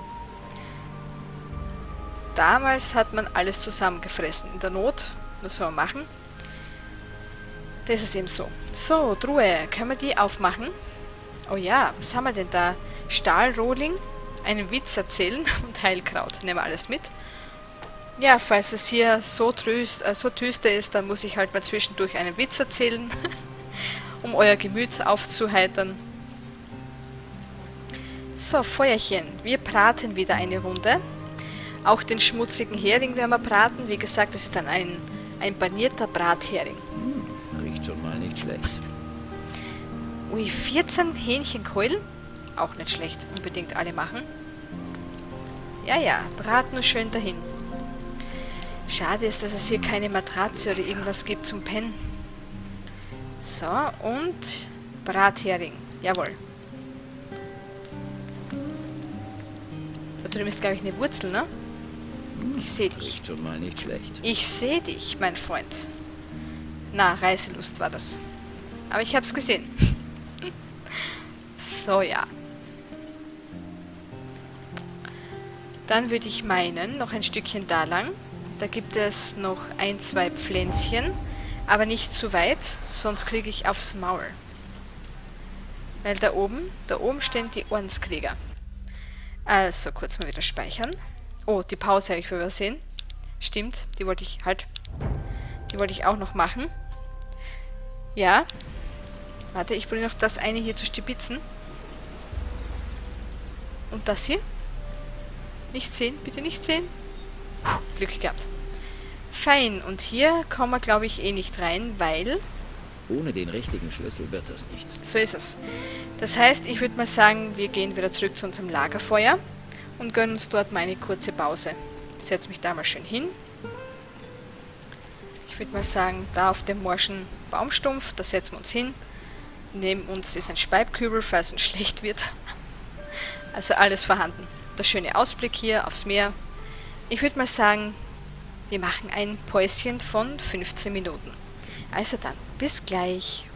[SPEAKER 1] Damals hat man alles zusammengefressen. In der Not, was soll man machen? Das ist eben so. So, Truhe, können wir die aufmachen? Oh ja, was haben wir denn da? Stahlrohling, einen Witz erzählen und Heilkraut. Nehmen wir alles mit. Ja, falls es hier so düster ist, dann muss ich halt mal zwischendurch einen Witz erzählen, um euer Gemüt aufzuheitern. So, Feuerchen. Wir braten wieder eine Runde. Auch den schmutzigen Hering werden wir braten. Wie gesagt, das ist dann ein panierter Brathering.
[SPEAKER 3] Riecht schon mal nicht schlecht.
[SPEAKER 1] Ui, 14 Hähnchenkeulen? Auch nicht schlecht. Unbedingt alle machen. Ja, brat nur schön dahin. Schade ist, dass es hier keine Matratze oder irgendwas gibt zum Pennen. So, und Brathering. Jawohl. Da drüben ist, glaube ich, eine Wurzel, ne? Ich sehe dich.
[SPEAKER 3] Riecht schon mal nicht schlecht.
[SPEAKER 1] Ich sehe dich, mein Freund. Na, Reiselust war das. Aber ich hab's gesehen. So, ja. Dann würde ich meinen, noch ein Stückchen da lang. Da gibt es noch 1, 2 Pflänzchen. Aber nicht zu weit, sonst kriege ich aufs Maul. Weil da oben stehen die Ordenskrieger. Also, kurz mal wieder speichern. Oh, die Pause habe ich übersehen. Stimmt, die wollte ich auch noch machen. Ja. Warte, ich probiere noch das eine hier zu stibitzen. Und das hier? Nicht sehen, bitte nicht sehen. Glück gehabt. Fein, und hier kommen wir, glaube ich, eh nicht rein, weil...
[SPEAKER 3] Ohne den richtigen Schlüssel wird das nichts.
[SPEAKER 1] So ist es. Das heißt, ich würde mal sagen, wir gehen wieder zurück zu unserem Lagerfeuer und gönnen uns dort mal eine kurze Pause. Ich setze mich da mal schön hin. Ich würde mal sagen, da auf dem morschen Baumstumpf, da setzen wir uns hin. Neben uns ist ein Speibkübel, falls uns schlecht wird. Also alles vorhanden. Der schöne Ausblick hier aufs Meer. Ich würde mal sagen, wir machen ein Päuschen von 15 Minuten. Also dann, bis gleich.